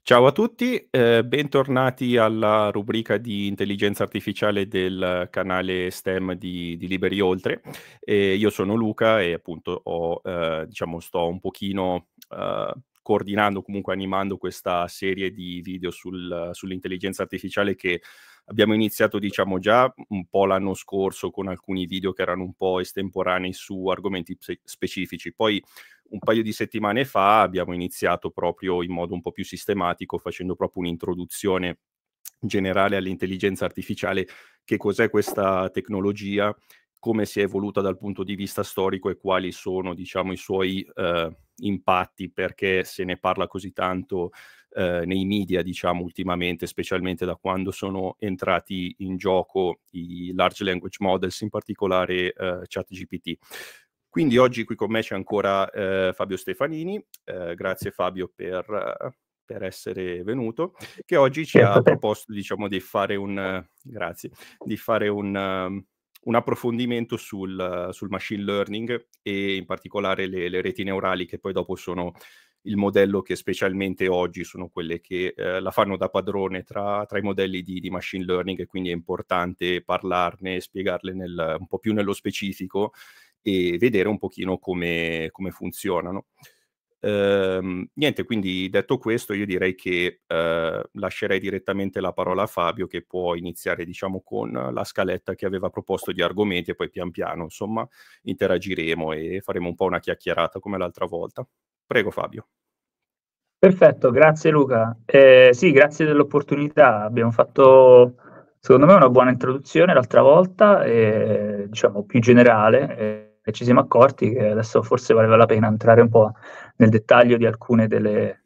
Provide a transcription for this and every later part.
Ciao a tutti, bentornati alla rubrica di intelligenza artificiale del canale STEM di Liberi Oltre. Io sono Luca e appunto diciamo sto un pochino, coordinando, comunque animando questa serie di video sull'intelligenza artificiale che abbiamo iniziato, diciamo, già un po' l'anno scorso con alcuni video che erano un po' estemporanei su argomenti specifici. Poi un paio di settimane fa abbiamo iniziato proprio in modo un po' più sistematico, facendo proprio un'introduzione generale all'intelligenza artificiale, che cos'è questa tecnologia, come si è evoluta dal punto di vista storico e quali sono, diciamo, i suoi impatti, perché se ne parla così tanto nei media, diciamo, ultimamente, specialmente da quando sono entrati in gioco i large language models, in particolare ChatGPT. Quindi oggi qui con me c'è ancora Fabio Stefanini, grazie Fabio per essere venuto, che oggi ci Grazie ha a te. proposto, diciamo, di fare grazie, di fare un approfondimento sul machine learning e in particolare le reti neurali, che poi dopo sono il modello che specialmente oggi sono quelle che la fanno da padrone tra i modelli di machine learning, e quindi è importante parlarne, spiegarle un po' più nello specifico e vedere un pochino come funzionano. Niente, quindi detto questo io direi che lascerei direttamente la parola a Fabio, che può iniziare, diciamo, con la scaletta che aveva proposto di argomenti e poi pian piano, insomma, interagiremo e faremo un po' una chiacchierata come l'altra volta. Prego Fabio. Perfetto, grazie Luca. Sì, grazie dell'opportunità. Abbiamo fatto, secondo me, una buona introduzione l'altra volta, diciamo più generale, e ci siamo accorti che adesso forse valeva la pena entrare un po' nel dettaglio di alcune delle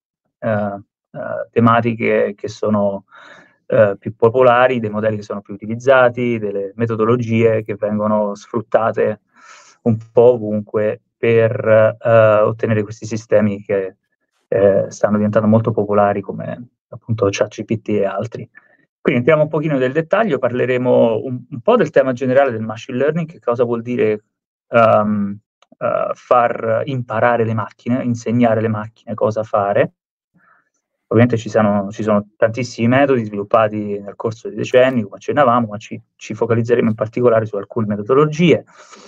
tematiche che sono più popolari, dei modelli che sono più utilizzati, delle metodologie che vengono sfruttate un po' ovunque per ottenere questi sistemi che stanno diventando molto popolari, come appunto ChatGPT e altri. Quindi entriamo un pochino nel dettaglio, parleremo un po' del tema generale del machine learning, che cosa vuol dire far imparare le macchine, insegnare alle macchine cosa fare. Ovviamente ci sono tantissimi metodi sviluppati nel corso dei decenni, come accennavamo, ma ci focalizzeremo in particolare su alcune metodologie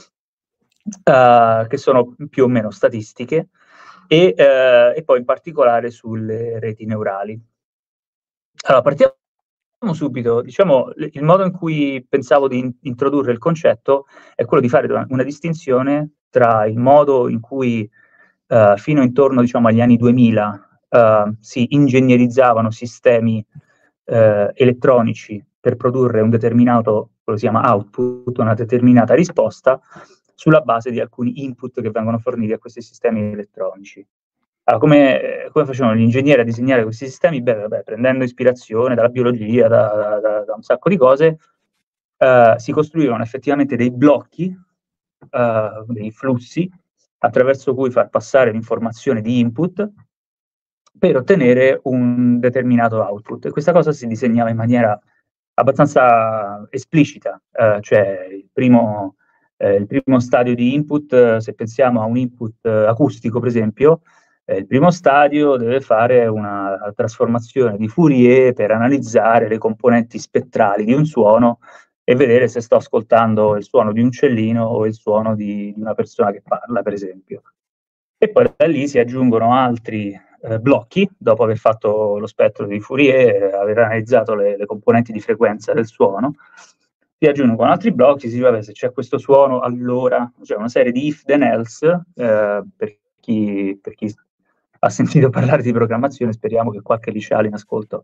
che sono più o meno statistiche e poi in particolare sulle reti neurali. Allora, partiamo subito. Diciamo, il modo in cui pensavo di introdurre il concetto è quello di fare una distinzione tra il modo in cui fino intorno, diciamo, agli anni 2000 si ingegnerizzavano sistemi elettronici per produrre un determinato, quello si chiama output, una determinata risposta, sulla base di alcuni input che vengono forniti a questi sistemi elettronici. Allora, come facevano gli ingegneri a disegnare questi sistemi? Beh, vabbè, prendendo ispirazione dalla biologia, da un sacco di cose, si costruivano effettivamente dei blocchi, dei flussi, attraverso cui far passare l'informazione di input per ottenere un determinato output. E questa cosa si disegnava in maniera abbastanza esplicita, cioè il primo stadio di input, se pensiamo a un input acustico, per esempio, il primo stadio deve fare una trasformazione di Fourier per analizzare le componenti spettrali di un suono e vedere se sto ascoltando il suono di un uccellino o il suono di una persona che parla, per esempio. E poi da lì si aggiungono altri blocchi, dopo aver fatto lo spettro di Fourier, aver analizzato le componenti di frequenza del suono, si aggiungono altri blocchi, si dice, vabbè, se c'è questo suono, allora c'è una serie di if then else, per chi ha sentito parlare di programmazione, speriamo che qualche liceale in ascolto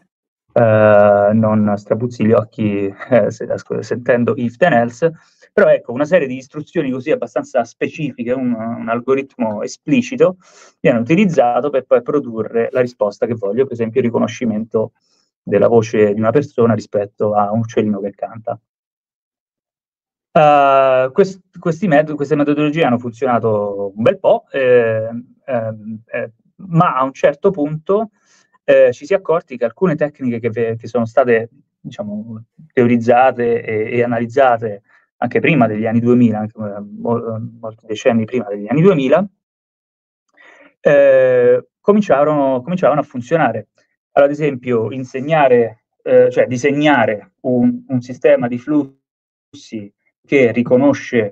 non strabuzzi gli occhi sentendo if then else, però ecco, una serie di istruzioni così abbastanza specifiche, un algoritmo esplicito, viene utilizzato per poi produrre la risposta che voglio, per esempio il riconoscimento della voce di una persona rispetto a un uccellino che canta. Queste metodologie hanno funzionato un bel po', ma a un certo punto ci si è accorti che alcune tecniche che sono state, diciamo, teorizzate e analizzate anche prima degli anni 2000, anche molti decenni prima degli anni 2000, cominciarono a funzionare. Allora, ad esempio, cioè disegnare un sistema di flussi che riconosce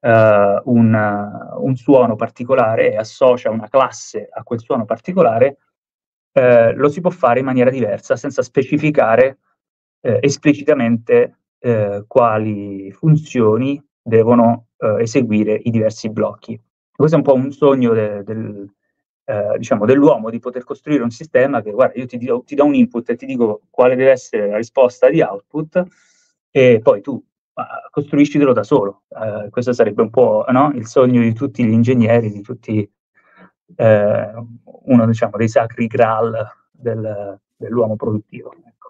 un suono particolare e associa una classe a quel suono particolare, lo si può fare in maniera diversa, senza specificare esplicitamente quali funzioni devono eseguire i diversi blocchi. Questo è un po' un sogno diciamo, dell'uomo, di poter costruire un sistema che, guarda, io ti do un input e ti dico quale deve essere la risposta di output, e poi tu costruiscitelo da solo. Questo sarebbe un po', no? Il sogno di tutti gli ingegneri, di tutti, uno, diciamo, dei sacri graal dell'uomo produttivo. Ecco.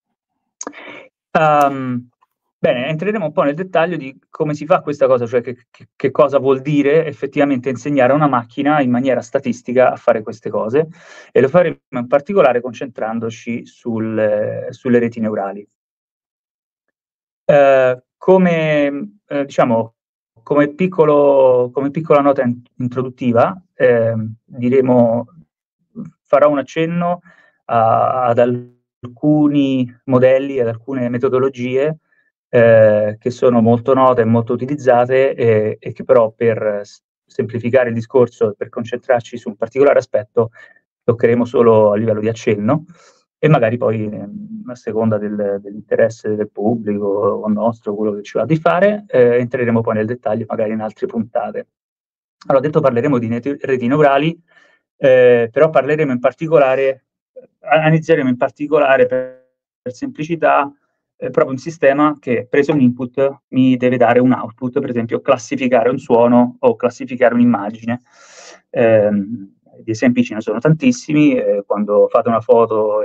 Bene, entreremo un po' nel dettaglio di come si fa questa cosa, cioè che cosa vuol dire effettivamente insegnare a una macchina in maniera statistica a fare queste cose, e lo faremo in particolare concentrandoci sulle reti neurali. Diciamo, come piccola nota introduttiva, farò un accenno ad alcuni modelli, ad alcune metodologie che sono molto note e molto utilizzate, e che però, per semplificare il discorso e per concentrarci su un particolare aspetto, toccheremo solo a livello di accenno, e magari poi, a seconda dell'interesse del pubblico o nostro, quello che ci va di fare, entreremo poi nel dettaglio magari in altre puntate. Allora, detto, parleremo di reti neurali, però parleremo in particolare, analizzeremo in particolare, per semplicità, proprio un sistema che, preso un input, mi deve dare un output, per esempio classificare un suono o classificare un'immagine. Gli esempi ce ne sono tantissimi. Quando fate una foto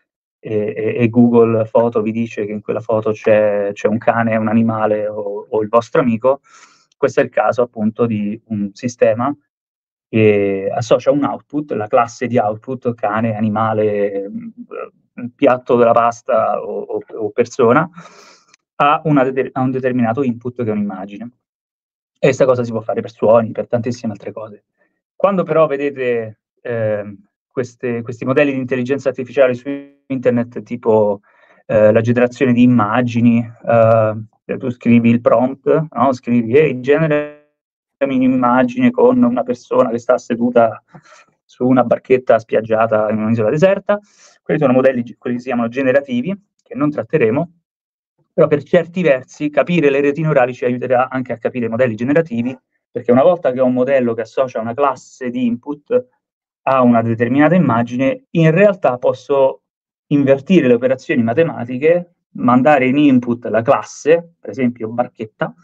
e Google Foto vi dice che in quella foto c'è un cane, un animale o il vostro amico, questo è il caso appunto di un sistema che associa un output, la classe di output, cane, animale, piatto della pasta o persona, a un determinato input che è un'immagine. E questa cosa si può fare per suoni, per tantissime altre cose. Quando però vedete questi modelli di intelligenza artificiale su internet, tipo la generazione di immagini, tu scrivi il prompt, no? Scrivi, hey, generami un'immagine con una persona che sta seduta su una barchetta spiaggiata in un'isola deserta. Quelli sono modelli, quelli che si chiamano generativi, che non tratteremo, però per certi versi capire le reti neurali ci aiuterà anche a capire i modelli generativi, perché una volta che ho un modello che associa una classe di input a una determinata immagine, in realtà posso invertire le operazioni matematiche, mandare in input la classe, per esempio barchetta,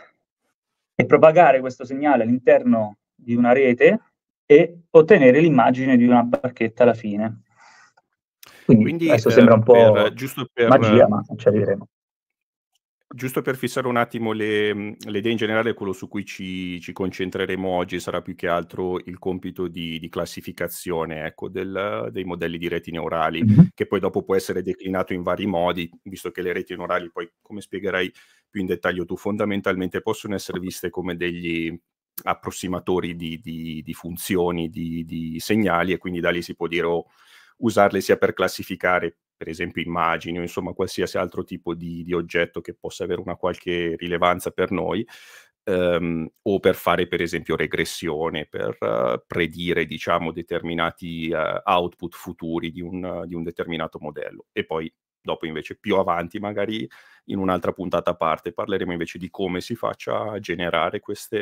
e propagare questo segnale all'interno di una rete e ottenere l'immagine di una barchetta alla fine. Quindi adesso sembra un po' magia, ma ci arriveremo. Giusto per fissare un attimo le idee in generale, quello su cui ci concentreremo oggi sarà più che altro il compito di classificazione, ecco, dei modelli di reti neurali, che poi dopo può essere declinato in vari modi, visto che le reti neurali poi, come spiegherai più in dettaglio tu, fondamentalmente possono essere viste come degli approssimatori di funzioni, di segnali, e quindi da lì si può dire usarle sia per classificare per esempio immagini o insomma qualsiasi altro tipo di oggetto che possa avere una qualche rilevanza per noi, o per fare per esempio regressione, per predire, diciamo, determinati output futuri di un determinato modello. E poi dopo invece più avanti, magari in un'altra puntata a parte, parleremo invece di come si faccia a generare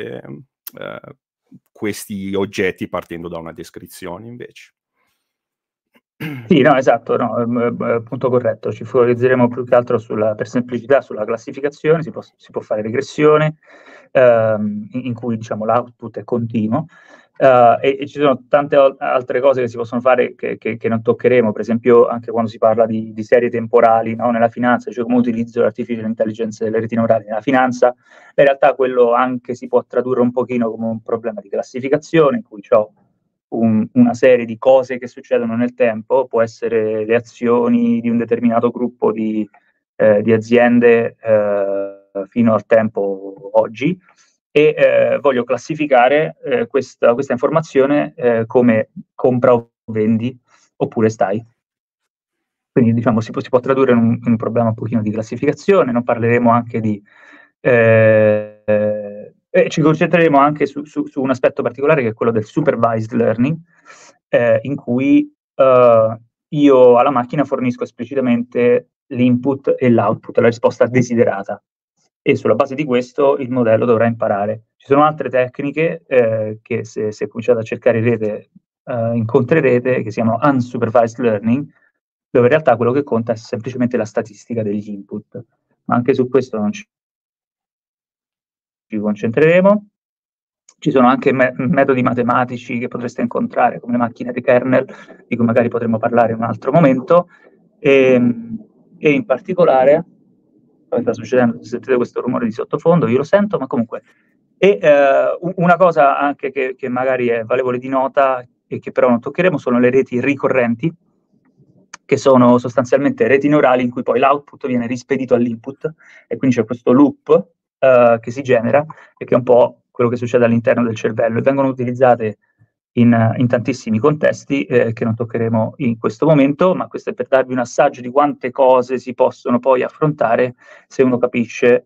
questi oggetti partendo da una descrizione invece. Sì, no, esatto, no, punto corretto. Ci focalizzeremo più che altro per semplicità sulla classificazione. Si può fare regressione, in cui, diciamo, l'output è continuo, e ci sono tante altre cose che si possono fare che non toccheremo, per esempio anche quando si parla di serie temporali, no? Nella finanza, cioè come utilizzo l'artificial intelligence delle reti neurali nella finanza. In realtà quello anche si può tradurre un pochino come un problema di classificazione, in cui ho una serie di cose che succedono nel tempo, può essere le azioni di un determinato gruppo di aziende fino al tempo oggi, e voglio classificare questa informazione come compra o vendi oppure stai. Quindi diciamo si può tradurre in un problema un pochino di classificazione, non parleremo anche di ci concentreremo anche su un aspetto particolare che è quello del supervised learning, in cui io alla macchina fornisco esplicitamente l'input e l'output, la risposta desiderata, e sulla base di questo il modello dovrà imparare. Ci sono altre tecniche che se cominciate a cercare in rete incontrerete, che si chiamano unsupervised learning, dove in realtà quello che conta è semplicemente la statistica degli input. Ma anche su questo non ci concentreremo. Ci sono anche metodi matematici che potreste incontrare, come le macchine di kernel, di cui magari potremo parlare in un altro momento, e in particolare, cosa sta succedendo? Sentite questo rumore di sottofondo, io lo sento, ma comunque. Una cosa anche che magari è valevole di nota e che però non toccheremo sono le reti ricorrenti, che sono sostanzialmente reti neurali in cui poi l'output viene rispedito all'input, e quindi c'è questo loop che si genera e che è un po' quello che succede all'interno del cervello, e vengono utilizzate in tantissimi contesti che non toccheremo in questo momento, ma questo è per darvi un assaggio di quante cose si possono poi affrontare se uno capisce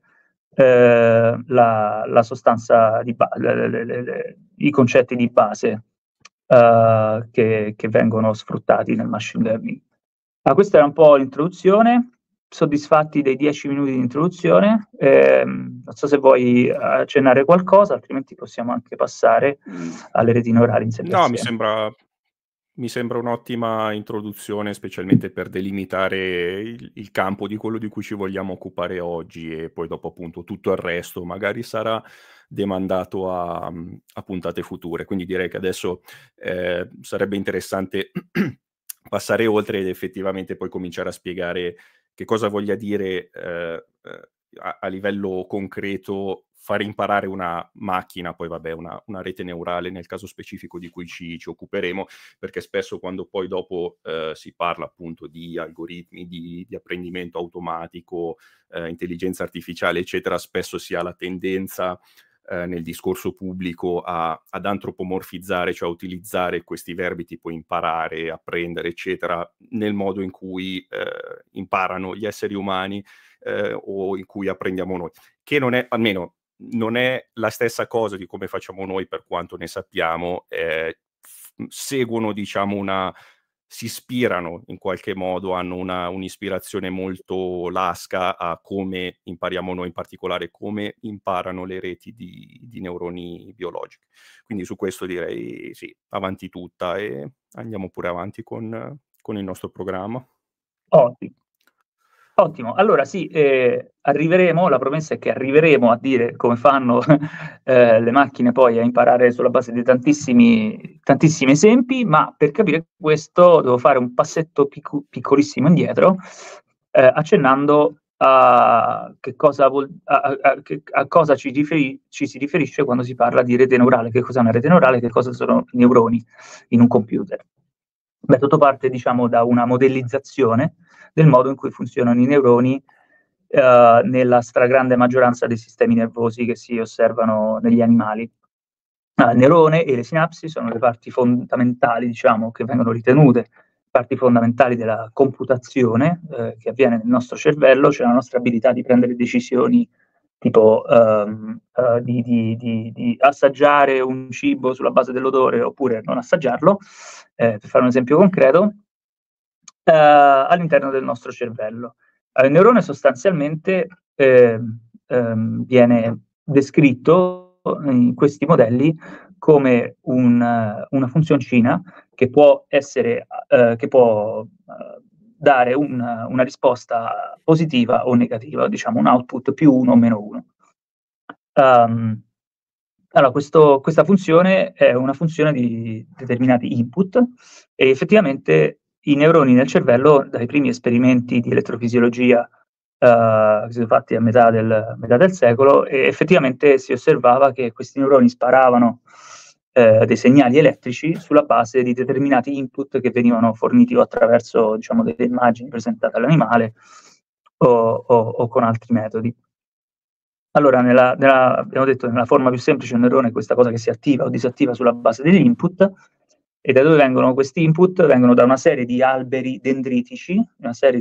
la sostanza di i concetti di base che vengono sfruttati nel machine learning. Questa era un po' l'introduzione. Soddisfatti dei 10 minuti di introduzione? Non so se vuoi accennare qualcosa, altrimenti possiamo anche passare alle reti neurali in sé per No, sé. mi sembra un'ottima introduzione, specialmente per delimitare il campo di quello di cui ci vogliamo occupare oggi, e poi dopo appunto tutto il resto magari sarà demandato a puntate future. Quindi direi che adesso sarebbe interessante passare oltre ed effettivamente poi cominciare a spiegare che cosa voglia dire a livello concreto fare imparare una macchina, poi vabbè una rete neurale nel caso specifico di cui ci occuperemo, perché spesso quando poi dopo si parla appunto di algoritmi di apprendimento automatico, intelligenza artificiale eccetera, spesso si ha la tendenza nel discorso pubblico ad antropomorfizzare, cioè a utilizzare questi verbi tipo imparare, apprendere eccetera, nel modo in cui imparano gli esseri umani o in cui apprendiamo noi, che non è, almeno non è la stessa cosa di come facciamo noi per quanto ne sappiamo, seguono diciamo si ispirano in qualche modo, hanno un'ispirazione molto lasca a come impariamo noi, in particolare come imparano le reti di neuroni biologiche. Quindi su questo direi sì, avanti tutta, e andiamo pure avanti con il nostro programma. Ottimo. Allora sì, arriveremo, la promessa è che arriveremo a dire come fanno le macchine poi a imparare sulla base di tantissimi esempi, ma per capire questo devo fare un passetto piccolissimo indietro, accennando a cosa ci si riferisce quando si parla di rete neurale, che cos'è una rete neurale, che cosa sono i neuroni in un computer. Beh, tutto parte, diciamo, da una modellizzazione del modo in cui funzionano i neuroni nella stragrande maggioranza dei sistemi nervosi che si osservano negli animali. Il neurone e le sinapsi sono le parti fondamentali, diciamo, che vengono ritenute parti fondamentali della computazione che avviene nel nostro cervello, cioè la nostra abilità di prendere decisioni tipo di assaggiare un cibo sulla base dell'odore oppure non assaggiarlo, per fare un esempio concreto, all'interno del nostro cervello. Il neurone sostanzialmente viene descritto in questi modelli come una funzioncina che può essere, che può dare una risposta positiva o negativa, diciamo un output +1 o -1. Allora, questa funzione è una funzione di determinati input, e effettivamente i neuroni nel cervello, dai primi esperimenti di elettrofisiologia che sono fatti a metà del secolo, e effettivamente si osservava che questi neuroni sparavano dei segnali elettrici sulla base di determinati input che venivano forniti o attraverso, diciamo, delle immagini presentate all'animale o con altri metodi. Allora, abbiamo detto nella forma più semplice, un neurone è questa cosa che si attiva o disattiva sulla base degli input, E da dove vengono questi input? Vengono da una serie di alberi dendritici, una serie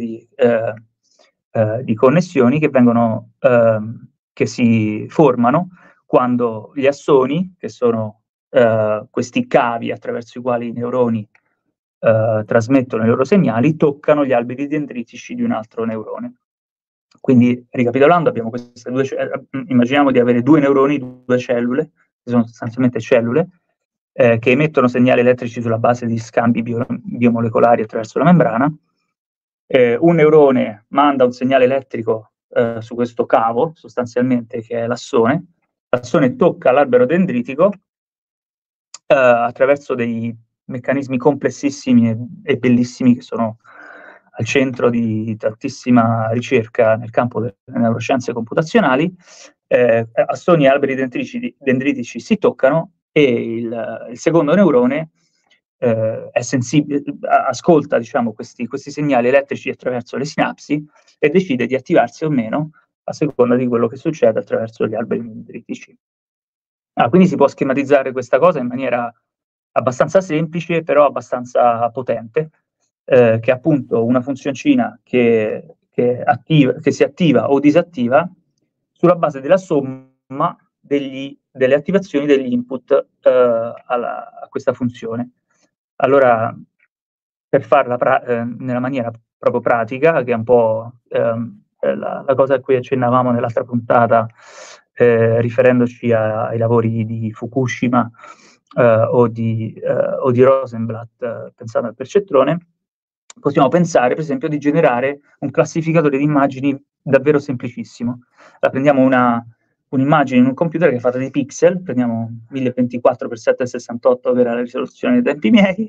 di connessioni che si formano quando gli assoni, che sono questi cavi attraverso i quali i neuroni trasmettono i loro segnali, toccano gli alberi dendritici di un altro neurone. Quindi, ricapitolando, abbiamo queste immaginiamo di avere due neuroni, due cellule, che sono sostanzialmente cellule, che emettono segnali elettrici sulla base di scambi biomolecolari attraverso la membrana. Un neurone manda un segnale elettrico su questo cavo, sostanzialmente, che è l'assone. L'assone tocca l'albero dendritico attraverso dei meccanismi complessissimi e bellissimi che sono al centro di tantissima ricerca nel campo delle neuroscienze computazionali. Assoni e alberi dendritici si toccano e il secondo neurone è sensibile, ascolta, diciamo, questi segnali elettrici attraverso le sinapsi e decide di attivarsi o meno a seconda di quello che succede attraverso gli alberi dendritici. Quindi si può schematizzare questa cosa in maniera abbastanza semplice, però abbastanza potente, che è appunto una funzioncina che si attiva o disattiva sulla base della somma delle attivazioni degli input a questa funzione. Allora, per farla nella maniera proprio pratica, che è un po' la cosa a cui accennavamo nell'altra puntata, riferendoci ai lavori di Fukushima o di Rosenblatt, pensando al percettrone, possiamo pensare, per esempio, di generare un classificatore di immagini davvero semplicissimo. Prendiamo un'immagine in un computer che è fatta di pixel, prendiamo 1024x768 per la risoluzione dei tempi miei,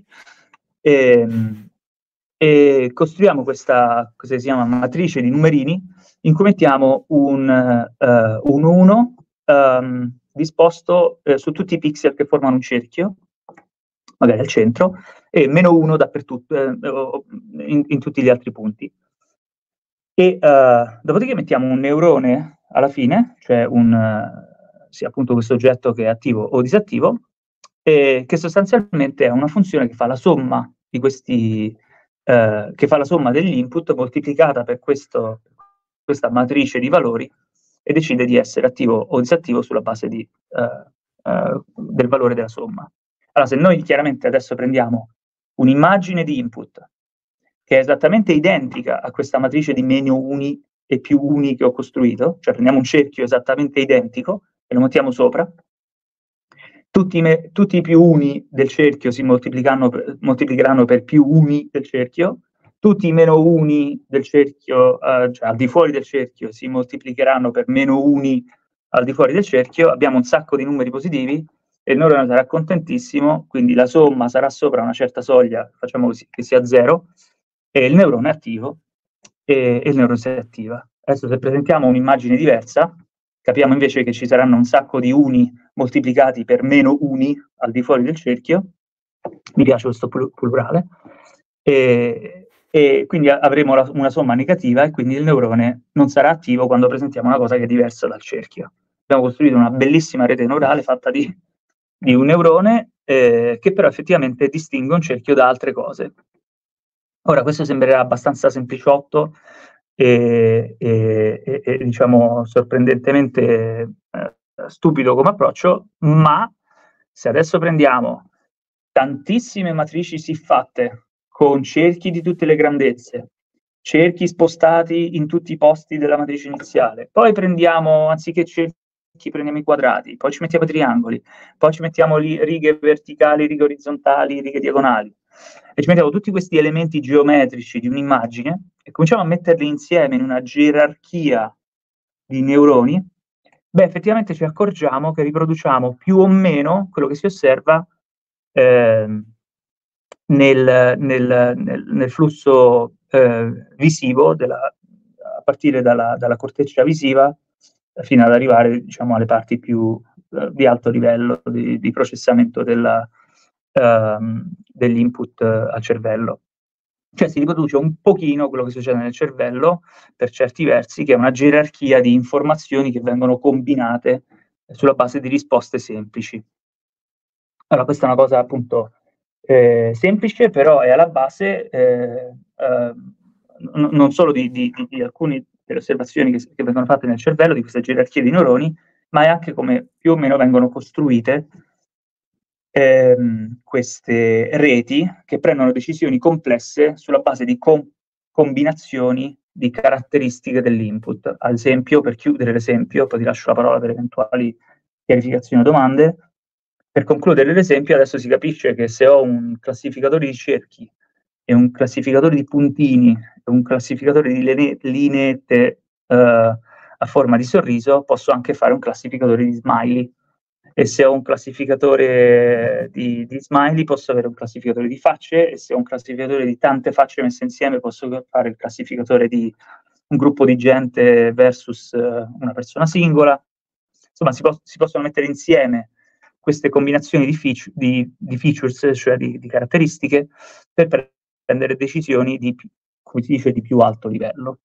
e costruiamo questa, cosa si chiama, matrice di numerini, in cui mettiamo un 1 disposto su tutti i pixel che formano un cerchio, magari al centro, e -1 dappertutto, in tutti gli altri punti. E dopodiché mettiamo un neurone alla fine, cioè sì, appunto questo oggetto che è attivo o disattivo, che sostanzialmente è una funzione che fa la somma di questi, che fa la somma degli input moltiplicata per questa matrice di valori e decide di essere attivo o disattivo sulla base del valore della somma. Allora, se noi chiaramente adesso prendiamo un'immagine di input che è esattamente identica a questa matrice di meno uni e più uni che ho costruito, cioè prendiamo un cerchio esattamente identico e lo mettiamo sopra, tutti i più uni del cerchio si moltiplicheranno per più uni del cerchio, tutti i meno uni del cerchio, cioè al di fuori del cerchio, si moltiplicheranno per meno uni al di fuori del cerchio, abbiamo un sacco di numeri positivi e il neurone sarà contentissimo, quindi la somma sarà sopra una certa soglia, facciamo così, che sia 0, e il neurone è attivo e il neurone si attiva. Adesso se presentiamo un'immagine diversa, capiamo invece che ci saranno un sacco di uni moltiplicati per meno uni al di fuori del cerchio, mi piace questo plurale, e quindi avremo una somma negativa e quindi il neurone non sarà attivo quando presentiamo una cosa che è diversa dal cerchio. Abbiamo costruito una bellissima rete neurale fatta di un neurone che però effettivamente distingue un cerchio da altre cose. Ora, questo sembrerà abbastanza sempliciotto e diciamo sorprendentemente stupido come approccio, ma se adesso prendiamo tantissime matrici siffatte con cerchi di tutte le grandezze, cerchi spostati in tutti i posti della matrice iniziale, poi prendiamo, anziché cerchi, prendiamo i quadrati, poi ci mettiamo i triangoli, poi ci mettiamo righe verticali, righe orizzontali, righe diagonali, e ci mettiamo tutti questi elementi geometrici di un'immagine e cominciamo a metterli insieme in una gerarchia di neuroni, beh, effettivamente ci accorgiamo che riproduciamo più o meno quello che si osserva nel flusso visivo a partire dalla corteccia visiva fino ad arrivare, diciamo, alle parti più di alto livello di processamento degli input al cervello. Cioè si riproduce un pochino quello che succede nel cervello, per certi versi, che è una gerarchia di informazioni che vengono combinate sulla base di risposte semplici. Allora, questa è una cosa appunto semplice, però è alla base non solo di alcune delle osservazioni che vengono fatte nel cervello, di questa gerarchia di neuroni, ma è anche come più o meno vengono costruite queste reti che prendono decisioni complesse sulla base di combinazioni di caratteristiche dell'input. Ad esempio, per chiudere l'esempio, poi ti lascio la parola per eventuali chiarificazioni o domande. Per concludere l'esempio, adesso si capisce che se ho un classificatore di cerchi e un classificatore di puntini e un classificatore di lineette a forma di sorriso, posso anche fare un classificatore di smiley. E se ho un classificatore di smiley, posso avere un classificatore di facce, e se ho un classificatore di tante facce messe insieme, posso fare il classificatore di un gruppo di gente versus una persona singola. Insomma, si possono mettere insieme queste combinazioni di features, cioè di caratteristiche, per prendere decisioni come si dice, di più alto livello.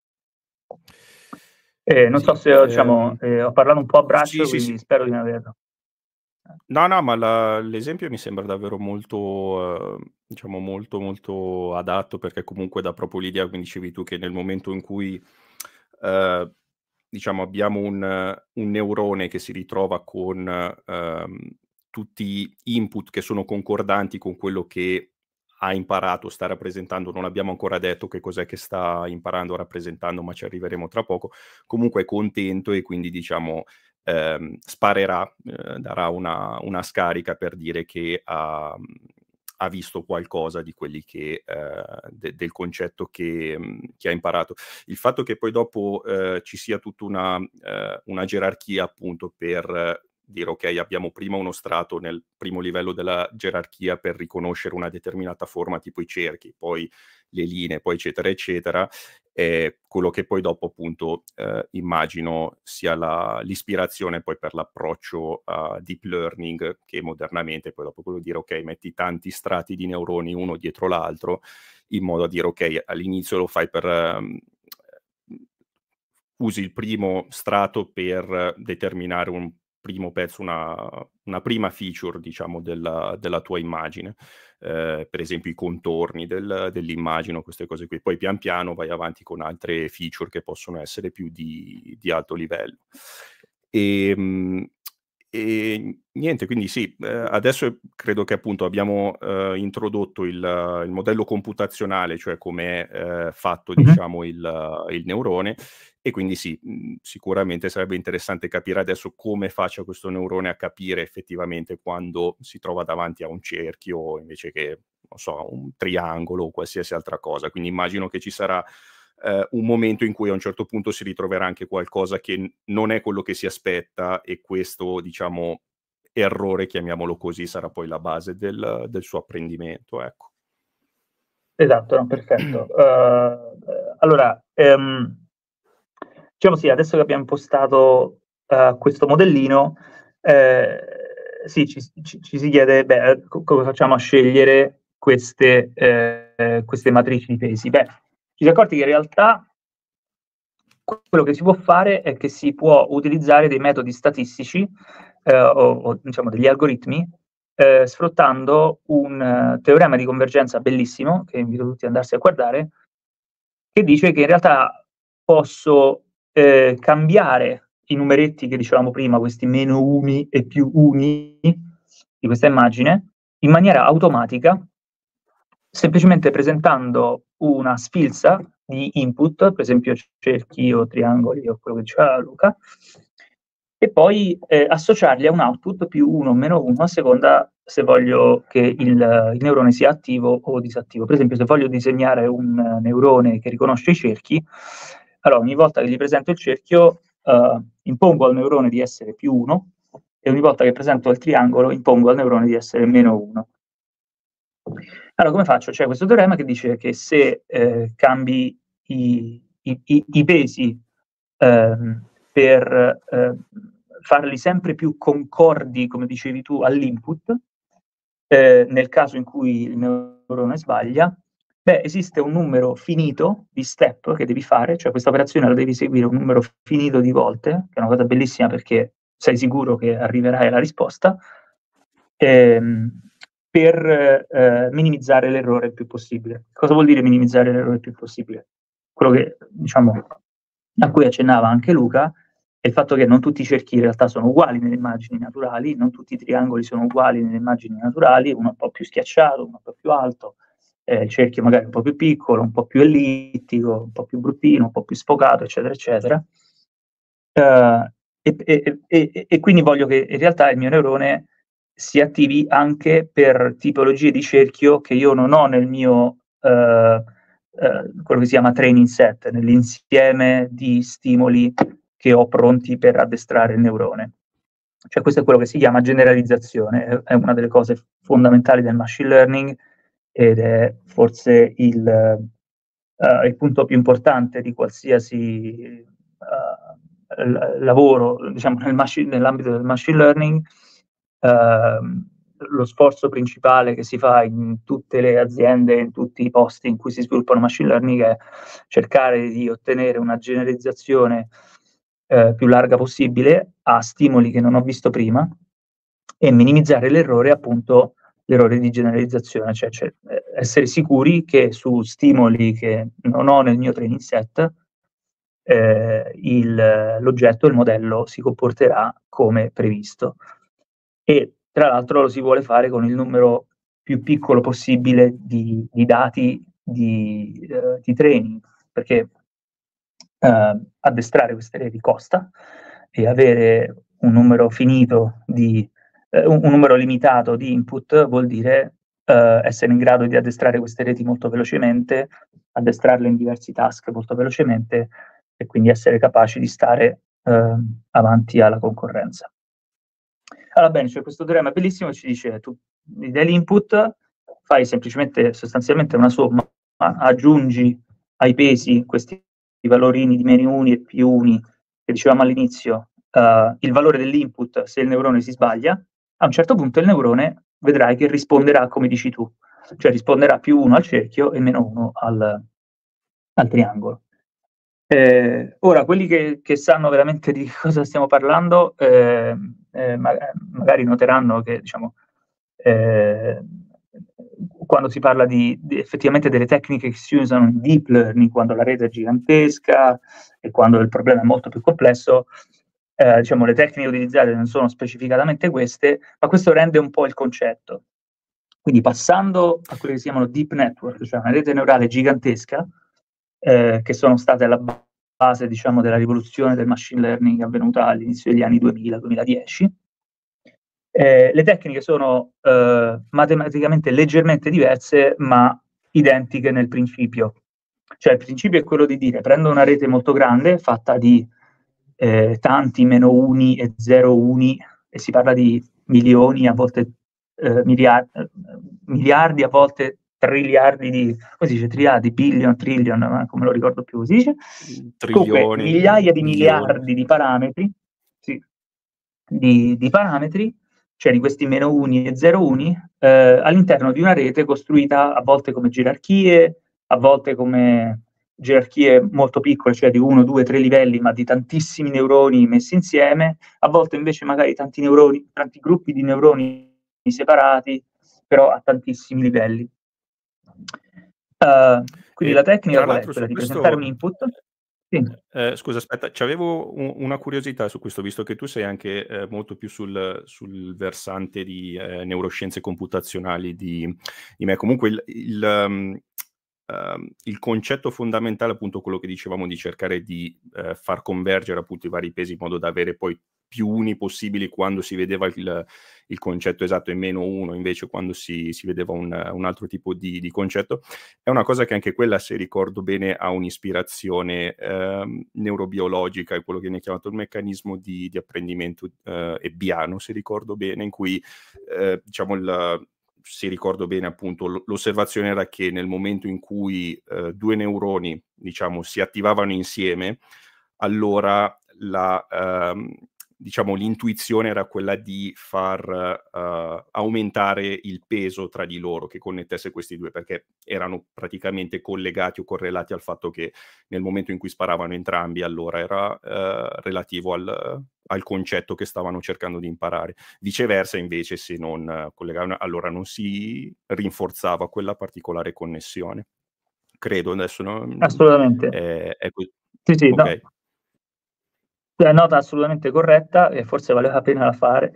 Non so se diciamo, ho parlato un po' a braccio, quindi spero di non averlo. No, ma l'esempio mi sembra davvero molto, diciamo molto adatto, perché comunque dà proprio l'idea, come dicevi tu, che nel momento in cui, diciamo abbiamo un neurone che si ritrova con tutti input che sono concordanti con quello che ha imparato, sta rappresentando, non abbiamo ancora detto che cos'è che sta imparando, rappresentando, ma ci arriveremo tra poco, comunque è contento e quindi diciamo sparerà, darà una scarica per dire che ha visto qualcosa di quelli che del concetto che ha imparato. Il fatto che poi dopo ci sia tutta una gerarchia appunto per dire ok, abbiamo prima uno strato nel primo livello della gerarchia per riconoscere una determinata forma, tipo i cerchi, poi le linee, poi eccetera eccetera, è quello che poi dopo appunto immagino sia l'ispirazione poi per l'approccio a deep learning, che modernamente poi dopo quello di dire ok, metti tanti strati di neuroni uno dietro l'altro, in modo a dire ok, all'inizio lo fai per usi il primo strato per determinare un primo pezzo, una prima feature diciamo della tua immagine, per esempio i contorni dell'immagine o queste cose qui. Poi pian piano vai avanti con altre feature che possono essere più di alto livello. E niente, quindi sì, adesso credo che appunto abbiamo introdotto il modello computazionale, cioè come è fatto diciamo il neurone, e quindi sì, sicuramente sarebbe interessante capire adesso come faccia questo neurone a capire effettivamente quando si trova davanti a un cerchio invece che, non so, un triangolo o qualsiasi altra cosa. Quindi immagino che ci sarà un momento in cui a un certo punto si ritroverà anche qualcosa che non è quello che si aspetta, e questo, diciamo, errore, chiamiamolo così, sarà poi la base del suo apprendimento, ecco. Esatto, no, perfetto. Allora, diciamo sì, adesso che abbiamo impostato questo modellino, sì, ci si chiede, beh, come facciamo a scegliere queste matrici di pesi? Beh, ci si è accorti che in realtà quello che si può fare è che si può utilizzare dei metodi statistici o diciamo degli algoritmi sfruttando un teorema di convergenza bellissimo, che invito tutti ad andarsi a guardare, che dice che in realtà posso cambiare i numeretti che dicevamo prima, questi meno uni e più uni di questa immagine, in maniera automatica, semplicemente presentando una sfilza di input, per esempio cerchi o triangoli o quello che diceva Luca, e poi associarli a un output più 1 o meno 1 a seconda se voglio che il neurone sia attivo o disattivo. Per esempio, se voglio disegnare un neurone che riconosce i cerchi, allora ogni volta che gli presento il cerchio impongo al neurone di essere più 1, e ogni volta che presento il triangolo impongo al neurone di essere meno 1. Allora, come faccio? C'è questo teorema che dice che se cambi i pesi per farli sempre più concordi, come dicevi tu, all'input, nel caso in cui il neurone sbaglia, beh, esiste un numero finito di step che devi fare, cioè questa operazione la devi seguire un numero finito di volte, che è una cosa bellissima perché sei sicuro che arriverai alla risposta, per minimizzare l'errore il più possibile. Cosa vuol dire minimizzare l'errore il più possibile? Quello che, diciamo, a cui accennava anche Luca, è il fatto che non tutti i cerchi in realtà sono uguali nelle immagini naturali, non tutti i triangoli sono uguali nelle immagini naturali, uno è un po' più schiacciato, uno un po' più alto, il cerchio magari un po' più piccolo, un po' più ellittico, un po' più bruttino, un po' più sfocato, eccetera, eccetera. E quindi voglio che in realtà il mio neurone si attivi anche per tipologie di cerchio che io non ho nel mio quello che si chiama training set, nell'insieme di stimoli che ho pronti per addestrare il neurone. Cioè questo è quello che si chiama generalizzazione, è una delle cose fondamentali del machine learning ed è forse il punto più importante di qualsiasi lavoro, diciamo, nell'ambito del machine learning. Lo sforzo principale che si fa in tutte le aziende, in tutti i posti in cui si sviluppano machine learning è cercare di ottenere una generalizzazione più larga possibile a stimoli che non ho visto prima e minimizzare l'errore, appunto, l'errore di generalizzazione, cioè essere sicuri che su stimoli che non ho nel mio training set l'oggetto, il modello si comporterà come previsto. E tra l'altro lo si vuole fare con il numero più piccolo possibile di dati di training, perché addestrare queste reti costa e avere un numero finito di un numero limitato di input vuol dire essere in grado di addestrare queste reti molto velocemente, addestrarle in diversi task molto velocemente e quindi essere capaci di stare avanti alla concorrenza. Allora bene, c'è questo teorema bellissimo che ci dice tu gli dai l'input, fai semplicemente, sostanzialmente una somma, aggiungi ai pesi questi valorini di meno uni e più uni che dicevamo all'inizio, il valore dell'input se il neurone si sbaglia, a un certo punto il neurone vedrai che risponderà come dici tu, cioè risponderà più 1 al cerchio e meno 1 al triangolo. Ora, quelli che sanno veramente di cosa stiamo parlando, magari noteranno che, diciamo, quando si parla di effettivamente delle tecniche che si usano in deep learning, quando la rete è gigantesca e quando il problema è molto più complesso, diciamo, le tecniche utilizzate non sono specificatamente queste, ma questo rende un po' il concetto. Quindi passando a quelle che si chiamano deep network, cioè una rete neurale gigantesca, che sono state alla base, diciamo, della rivoluzione del machine learning avvenuta all'inizio degli anni 2000-2010. Le tecniche sono matematicamente leggermente diverse, ma identiche nel principio. Cioè il principio è quello di dire, prendo una rete molto grande, fatta di tanti meno uni e zero uni, e si parla di milioni, a volte miliardi, a volte triliardi di, come si dice, triliardi, billion, trillion, come lo ricordo più, si dice? Comunque, Trilioni, migliaia di milioni. miliardi di parametri, sì, di parametri, cioè di questi meno uni e zero uni, all'interno di una rete costruita a volte come gerarchie, a volte come gerarchie molto piccole, cioè di 1, 2, 3 livelli, ma di tantissimi neuroni messi insieme, a volte invece magari tanti neuroni, tanti gruppi di neuroni separati, però a tantissimi livelli. Quindi la tecnica tra qual è? l'altro Quella su di presentare un questo, input? Sì. scusa, aspetta, c'avevo una curiosità su questo, visto che tu sei anche molto più sul versante di neuroscienze computazionali di me. Comunque il concetto fondamentale, appunto, quello che dicevamo di cercare di far convergere appunto i vari pesi in modo da avere poi più uni possibili quando si vedeva il concetto esatto e meno uno invece quando si vedeva un altro tipo di concetto, è una cosa che anche quella, se ricordo bene, ha un'ispirazione neurobiologica, è quello che viene chiamato il meccanismo di apprendimento ebbiano, se ricordo bene, in cui diciamo se ricordo bene, appunto, l'osservazione era che nel momento in cui due neuroni, diciamo, si attivavano insieme, allora diciamo, l'intuizione era quella di far aumentare il peso tra di loro che connettesse questi due, perché erano praticamente collegati o correlati al fatto che nel momento in cui sparavano entrambi, allora era relativo al concetto che stavano cercando di imparare. Viceversa, invece, se non collegavano, allora non si rinforzava quella particolare connessione. Credo, adesso Assolutamente. Sì, no. Ok. La nota assolutamente corretta e forse vale la pena fare,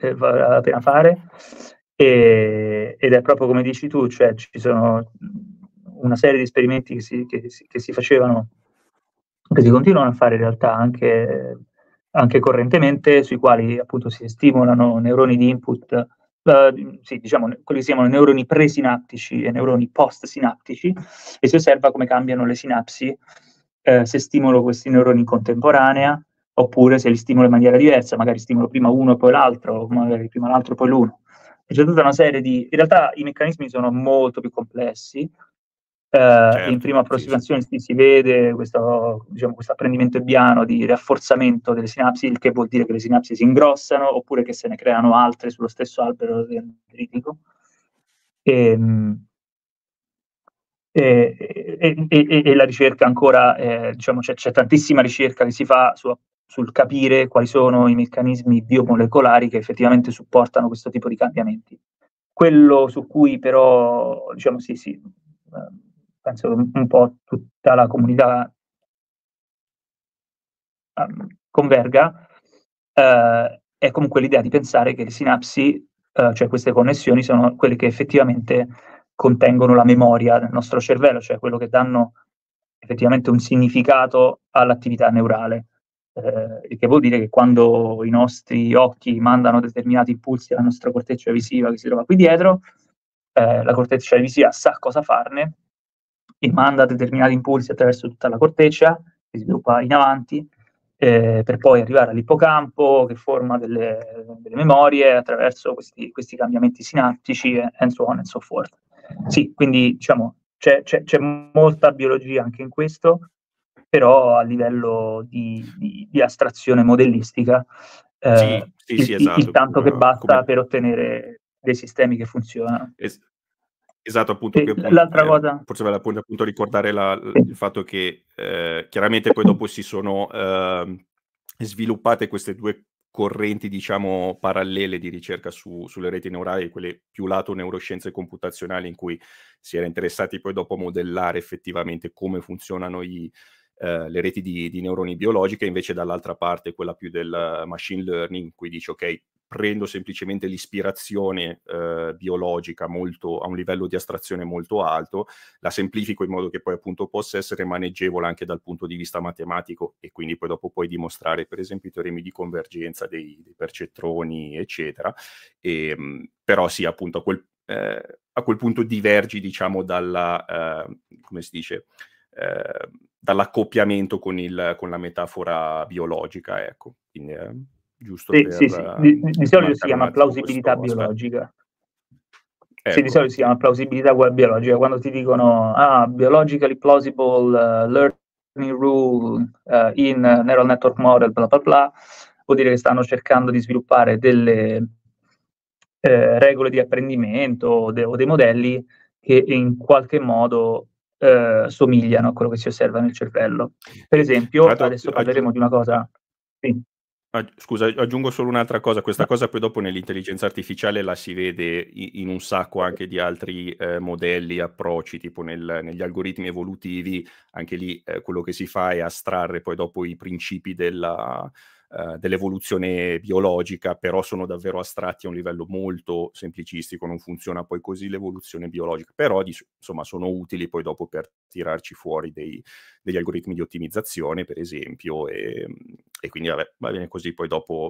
ed è proprio come dici tu, cioè ci sono una serie di esperimenti che si facevano, che si continuano a fare in realtà anche correntemente, sui quali appunto si stimolano neuroni di input, sì, diciamo quelli che si chiamano neuroni presinaptici e neuroni postsinaptici, e si osserva come cambiano le sinapsi se stimolo questi neuroni in contemporanea, oppure se li stimolo in maniera diversa, magari stimolo prima uno e poi l'altro, o magari prima l'altro e poi l'uno. E c'è tutta una serie in realtà i meccanismi sono molto più complessi, in prima approssimazione si vede questo, diciamo, questo apprendimento ebbiano di rafforzamento delle sinapsi, il che vuol dire che le sinapsi si ingrossano, oppure che se ne creano altre sullo stesso albero dendritico. E la ricerca ancora, diciamo, c'è tantissima ricerca che si fa sul capire quali sono i meccanismi biomolecolari che effettivamente supportano questo tipo di cambiamenti. Quello su cui però, diciamo, penso che un po' tutta la comunità converga, è comunque l'idea di pensare che le sinapsi, cioè queste connessioni, sono quelle che effettivamente contengono la memoria nel nostro cervello, cioè quello che danno effettivamente un significato all'attività neurale. Il che vuol dire che quando i nostri occhi mandano determinati impulsi alla nostra corteccia visiva che si trova qui dietro, la corteccia visiva sa cosa farne e manda determinati impulsi attraverso tutta la corteccia, si sviluppa in avanti, per poi arrivare all'ippocampo che forma delle memorie attraverso questi cambiamenti sinaptici and so on and so forth. Sì, quindi diciamo c'è molta biologia anche in questo, però a livello di astrazione modellistica, esatto. il tanto che basta per ottenere dei sistemi che funzionano. Esatto, appunto, qui l'altra cosa, forse vale appunto ricordare sì, il fatto che chiaramente poi dopo si sono sviluppate queste due correnti, diciamo, parallele di ricerca sulle reti neurali, quelle più lato neuroscienze computazionali, in cui si era interessati poi dopo a modellare effettivamente come funzionano le reti di neuroni biologiche, invece dall'altra parte quella più del machine learning, in cui dice ok, prendo semplicemente l'ispirazione biologica a un livello di astrazione molto alto, la semplifico in modo che poi appunto possa essere maneggevole anche dal punto di vista matematico, e quindi poi dopo puoi dimostrare per esempio i teoremi di convergenza dei percettroni, eccetera. Però sì, appunto a quel punto divergi, diciamo, come si dice, dall'accoppiamento con la metafora biologica, ecco. Quindi, giusto sì, per sì. Di solito si chiama plausibilità questo biologica. ecco, Sì, di solito si chiama plausibilità biologica. Quando ti dicono biologically plausible learning rule in neural network model, bla bla bla, vuol dire che stanno cercando di sviluppare delle regole di apprendimento o dei modelli che in qualche modo somigliano a quello che si osserva nel cervello. Per esempio, adesso parleremo di una cosa. Sì. Scusa, aggiungo solo un'altra cosa. Questa cosa poi dopo nell'intelligenza artificiale la si vede in un sacco anche di altri modelli, approcci, tipo negli algoritmi evolutivi. Anche lì quello che si fa è astrarre poi dopo i principi dell'evoluzione biologica, però sono davvero astratti a un livello molto semplicistico, non funziona poi così l'evoluzione biologica, però insomma sono utili poi dopo per tirarci fuori degli algoritmi di ottimizzazione, per esempio, e quindi vabbè, va bene così. Poi dopo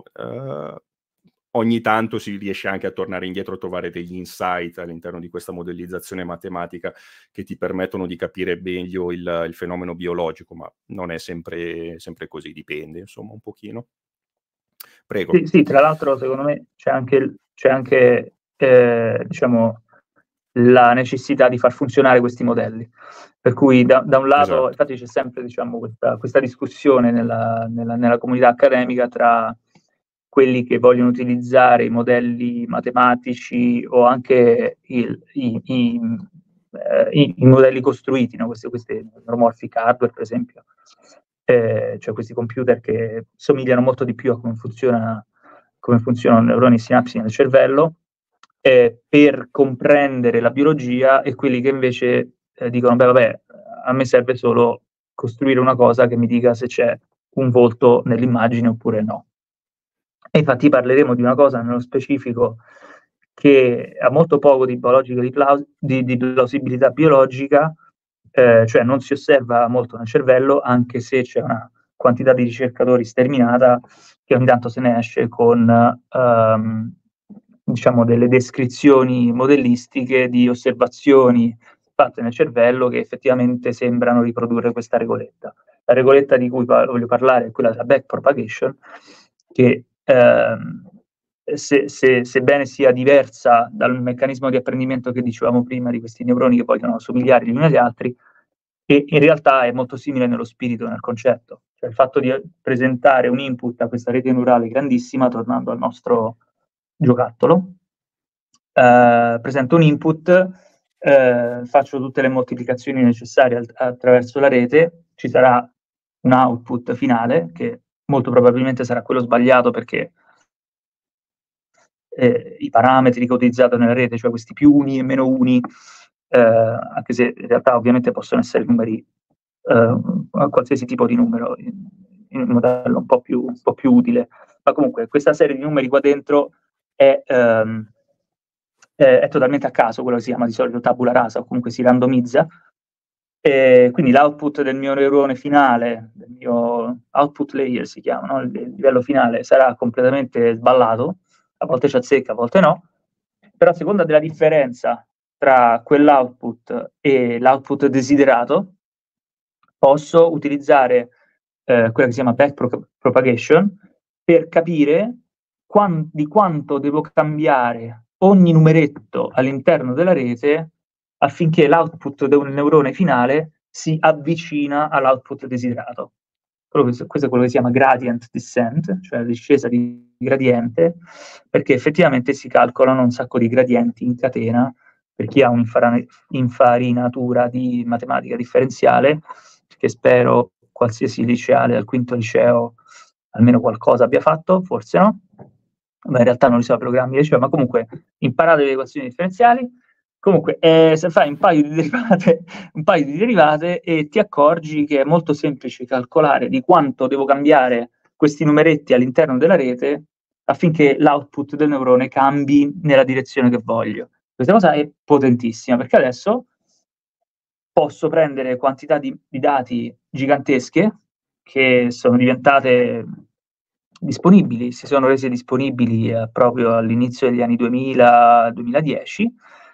ogni tanto si riesce anche a tornare indietro, a trovare degli insight all'interno di questa modellizzazione matematica che ti permettono di capire meglio il fenomeno biologico, ma non è sempre così, dipende, insomma, un pochino. Prego. Sì, tra l'altro secondo me c'è anche diciamo, la necessità di far funzionare questi modelli. Per cui da un lato, Esatto. infatti c'è sempre, diciamo, questa discussione nella comunità accademica tra quelli che vogliono utilizzare i modelli matematici o anche i modelli costruiti, no? questi neuromorphic hardware, per esempio, cioè questi computer che somigliano molto di più a come funzionano i neuroni sinapsi nel cervello, per comprendere la biologia, e quelli che invece dicono, beh vabbè, a me serve solo costruire una cosa che mi dica se c'è un volto nell'immagine oppure no. E infatti parleremo di una cosa nello specifico che ha molto poco di plausibilità biologica, cioè non si osserva molto nel cervello, anche se c'è una quantità di ricercatori sterminata che ogni tanto se ne esce con diciamo delle descrizioni modellistiche di osservazioni fatte nel cervello che effettivamente sembrano riprodurre questa regoletta. La regoletta di cui voglio parlare è quella della backpropagation, che sebbene sia diversa dal meccanismo di apprendimento che dicevamo prima di questi neuroni che vogliono somigliare gli uni agli altri, e in realtà è molto simile nello spirito, nel concetto. Cioè il fatto di presentare un input a questa rete neurale grandissima, tornando al nostro giocattolo, presento un input, faccio tutte le moltiplicazioni necessarie attraverso la rete, ci sarà un output finale che molto probabilmente sarà quello sbagliato, perché i parametri che ho utilizzato nella rete, cioè questi più uni e meno uni, anche se in realtà ovviamente possono essere numeri, qualsiasi tipo di numero, in un modello un po' più utile. Ma comunque questa serie di numeri qua dentro è totalmente a caso, quello che si chiama di solito tabula rasa, o comunque si randomizza. Quindi l'output del mio neurone finale, del mio output layer si chiama, no? Il livello finale sarà completamente sballato, a volte ci azzecca, a volte no, però a seconda della differenza tra quell'output e l'output desiderato, posso utilizzare quella che si chiama backpropagation per capire di quanto devo cambiare ogni numeretto all'interno della rete affinché l'output del neurone finale si avvicina all'output desiderato. Questo è quello che si chiama gradient descent, cioè la discesa di gradiente, perché effettivamente si calcolano un sacco di gradienti in catena. Per chi ha un'infarinatura di matematica differenziale, che spero qualsiasi liceale al quinto liceo almeno qualcosa abbia fatto, forse no, ma in realtà non li so i programmi di liceo, ma comunque imparate le equazioni differenziali. Comunque, se fai un paio di derivate e ti accorgi che è molto semplice calcolare di quanto devo cambiare questi numeretti all'interno della rete affinché l'output del neurone cambi nella direzione che voglio. Questa cosa è potentissima, perché adesso posso prendere quantità di dati gigantesche che sono diventate disponibili, si sono rese disponibili proprio all'inizio degli anni 2000-2010,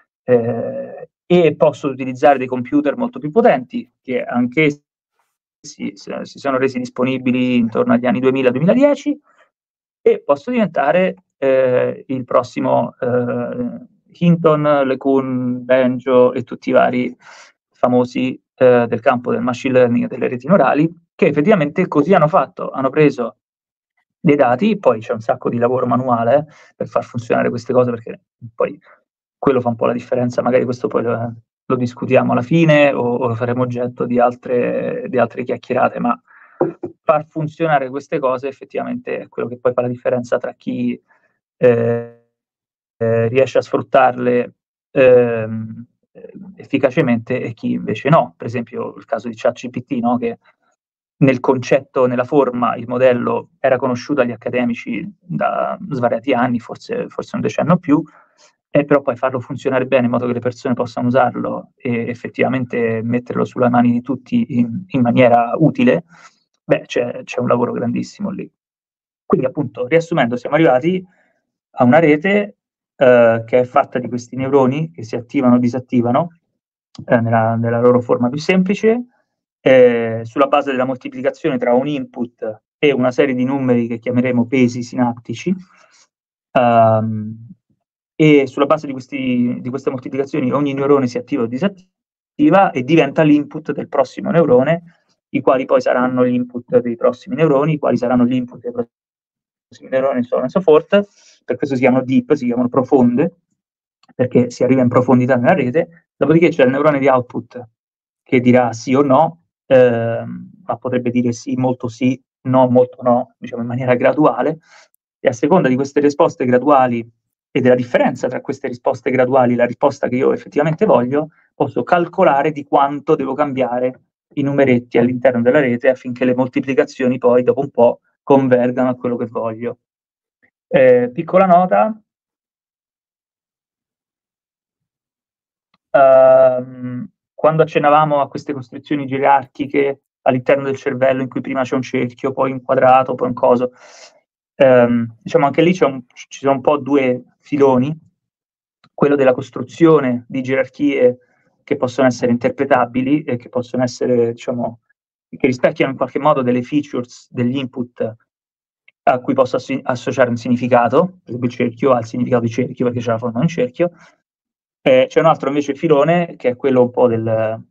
e posso utilizzare dei computer molto più potenti, che anche si sono resi disponibili intorno agli anni 2000-2010, e posso diventare il prossimo Hinton, LeCun, Banjo e tutti i vari famosi del campo del machine learning e delle reti neurali, che effettivamente così hanno fatto, hanno preso dei dati, poi c'è un sacco di lavoro manuale per far funzionare queste cose, perché poi quello fa un po' la differenza, magari questo poi lo discutiamo alla fine o lo faremo oggetto di altre chiacchierate, ma far funzionare queste cose effettivamente è quello che poi fa la differenza tra chi riesce a sfruttarle efficacemente e chi invece no. Per esempio il caso di ChatGPT, no? Che nel concetto, nella forma, il modello era conosciuto agli accademici da svariati anni, forse un decennio più, però poi farlo funzionare bene in modo che le persone possano usarlo e effettivamente metterlo sulle mani di tutti in maniera utile, beh, c'è un lavoro grandissimo lì. Quindi appunto, riassumendo, siamo arrivati a una rete che è fatta di questi neuroni che si attivano o disattivano nella loro forma più semplice, sulla base della moltiplicazione tra un input e una serie di numeri che chiameremo pesi sinaptici, e sulla base di queste moltiplicazioni ogni neurone si attiva o disattiva e diventa l'input del prossimo neurone, i quali poi saranno gli input dei prossimi neuroni, i quali saranno gli input dei prossimi neuroni, so on and so forth. Per questo si chiamano deep, si chiamano profonde, perché si arriva in profondità nella rete. Dopodiché c'è il neurone di output che dirà sì o no, ma potrebbe dire sì, molto sì, no, molto no, diciamo in maniera graduale, e a seconda di queste risposte graduali e della differenza tra queste risposte graduali e la risposta che io effettivamente voglio, posso calcolare di quanto devo cambiare i numeretti all'interno della rete affinché le moltiplicazioni poi dopo un po' convergano a quello che voglio. Piccola nota, quando accennavamo a queste costruzioni gerarchiche all'interno del cervello in cui prima c'è un cerchio, poi un quadrato, poi un coso, diciamo anche lì ci sono un po' due filoni, quello della costruzione di gerarchie che possono essere interpretabili e che possono essere, diciamo, che rispecchiano in qualche modo delle features degli input a cui posso associare un significato, per esempio il cerchio ha il significato di cerchio perché c'è la forma di un cerchio. C'è un altro invece filone che è quello un po' del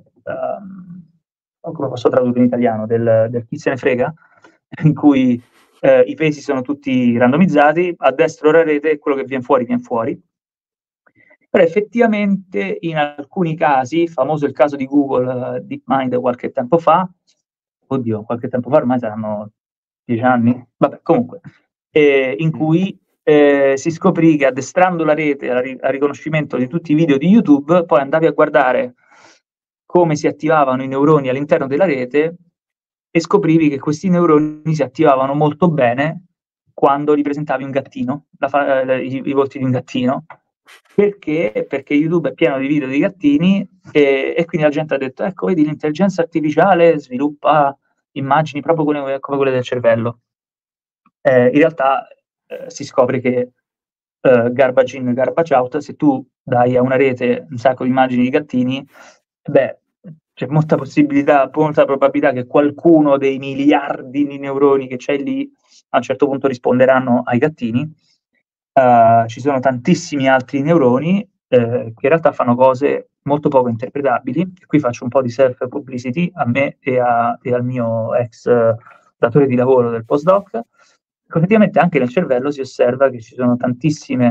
come posso tradurre in italiano, del chi se ne frega, in cui i pesi sono tutti randomizzati, a destra la rete e quello che viene fuori viene fuori. Però effettivamente in alcuni casi, famoso il caso di Google DeepMind qualche tempo fa, qualche tempo fa ormai saranno 10 anni, vabbè comunque, in cui si scoprì che addestrando la rete al riconoscimento di tutti i video di YouTube, poi andavi a guardare come si attivavano i neuroni all'interno della rete e scoprivi che questi neuroni si attivavano molto bene quando ripresentavi un gattino, i volti di un gattino. Perché? Perché YouTube è pieno di video di gattini e quindi la gente ha detto, ecco, vedi, l'intelligenza artificiale sviluppa immagini proprio come quelle del cervello. In realtà si scopre che garbage in, garbage out, se tu dai a una rete un sacco di immagini di gattini, beh, c'è molta possibilità, molta probabilità che qualcuno dei miliardi di neuroni che c'è lì a un certo punto risponderanno ai gattini. Ci sono tantissimi altri neuroni che in realtà fanno cose molto poco interpretabili. E qui faccio un po' di self-publicity a me e al mio ex datore di lavoro del postdoc. Effettivamente anche nel cervello si osserva che ci sono tantissimi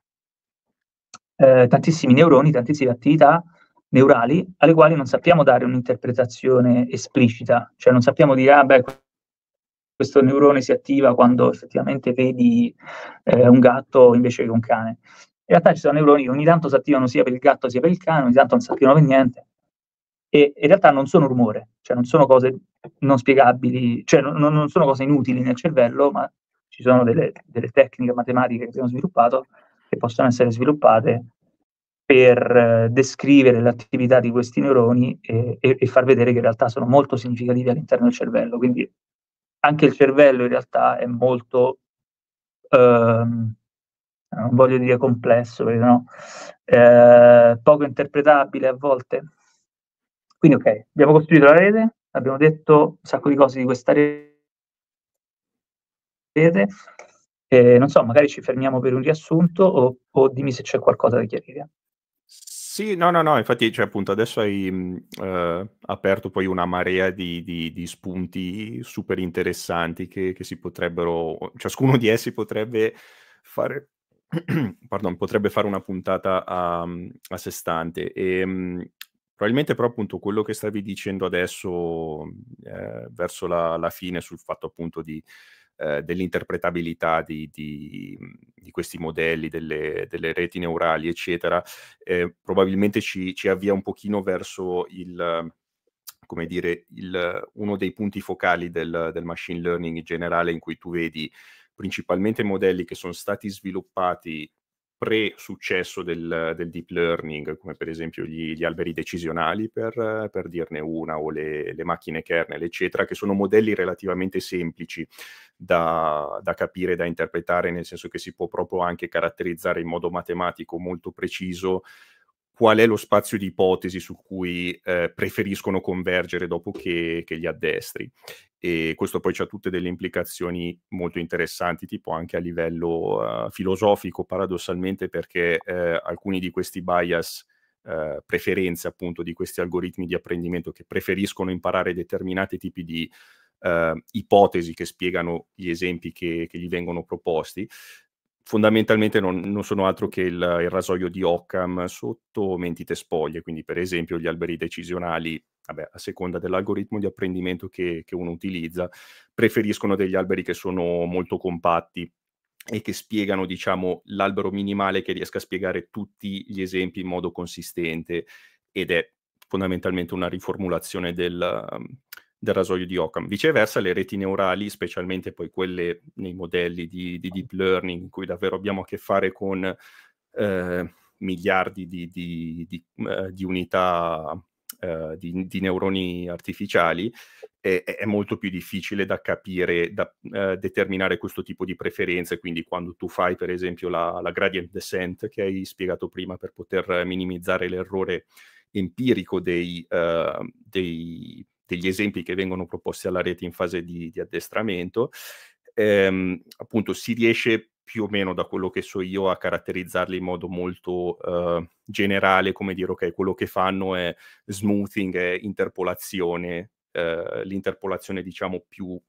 neuroni, tantissime attività neurali alle quali non sappiamo dare un'interpretazione esplicita, cioè non sappiamo dire, ah beh, questo neurone si attiva quando effettivamente vedi un gatto invece che un cane. In realtà ci sono neuroni che ogni tanto si attivano sia per il gatto sia per il cane, ogni tanto non si attivano per niente, e in realtà non sono rumore, cioè non sono cose non spiegabili, cioè non sono cose inutili nel cervello, ma ci sono delle tecniche matematiche che abbiamo sviluppato che possono essere sviluppate per descrivere l'attività di questi neuroni e far vedere che in realtà sono molto significativi all'interno del cervello. Quindi anche il cervello in realtà è molto, non voglio dire complesso, perché no, poco interpretabile a volte. Quindi ok, abbiamo costruito la rete, abbiamo detto un sacco di cose di questa rete, non so, magari ci fermiamo per un riassunto o dimmi se c'è qualcosa da chiarire. Sì, no, infatti, cioè, appunto, adesso hai aperto poi una marea di spunti super interessanti che si potrebbero, ciascuno di essi potrebbe fare, pardon, potrebbe fare una puntata a sé stante. Probabilmente però appunto quello che stavi dicendo adesso, verso la fine sul fatto appunto dell'interpretabilità di questi modelli, delle reti neurali, eccetera, probabilmente ci avvia un pochino verso come dire, uno dei punti focali del machine learning in generale, in cui tu vedi principalmente modelli che sono stati sviluppati pre-successo del deep learning, come per esempio gli alberi decisionali, per dirne una, o le macchine kernel, eccetera, che sono modelli relativamente semplici da capire, da interpretare, nel senso che si può proprio anche caratterizzare in modo matematico molto preciso qual è lo spazio di ipotesi su cui preferiscono convergere dopo che li addestri. E questo poi c'ha tutte delle implicazioni molto interessanti, tipo anche a livello filosofico, paradossalmente, perché alcuni di questi bias, preferenze appunto di questi algoritmi di apprendimento che preferiscono imparare determinati tipi di ipotesi che spiegano gli esempi che gli vengono proposti, fondamentalmente non sono altro che il rasoio di Occam sotto mentite spoglie. Quindi per esempio gli alberi decisionali vabbè, a seconda dell'algoritmo di apprendimento che uno utilizza, preferiscono degli alberi che sono molto compatti e che spiegano, diciamo, l'albero minimale che riesca a spiegare tutti gli esempi in modo consistente, ed è fondamentalmente una riformulazione del rasoio di Occam. Viceversa, le reti neurali, specialmente poi quelle nei modelli di deep learning, in cui davvero abbiamo a che fare con miliardi di unità di neuroni artificiali, è molto più difficile da capire, da determinare questo tipo di preferenze. Quindi quando tu fai per esempio la gradient descent che hai spiegato prima, per poter minimizzare l'errore empirico degli esempi che vengono proposti alla rete in fase di addestramento, appunto si riesce più o meno, da quello che so io, a caratterizzarli in modo molto generale, come dire, ok, quello che fanno è smoothing, è interpolazione, l'interpolazione diciamo più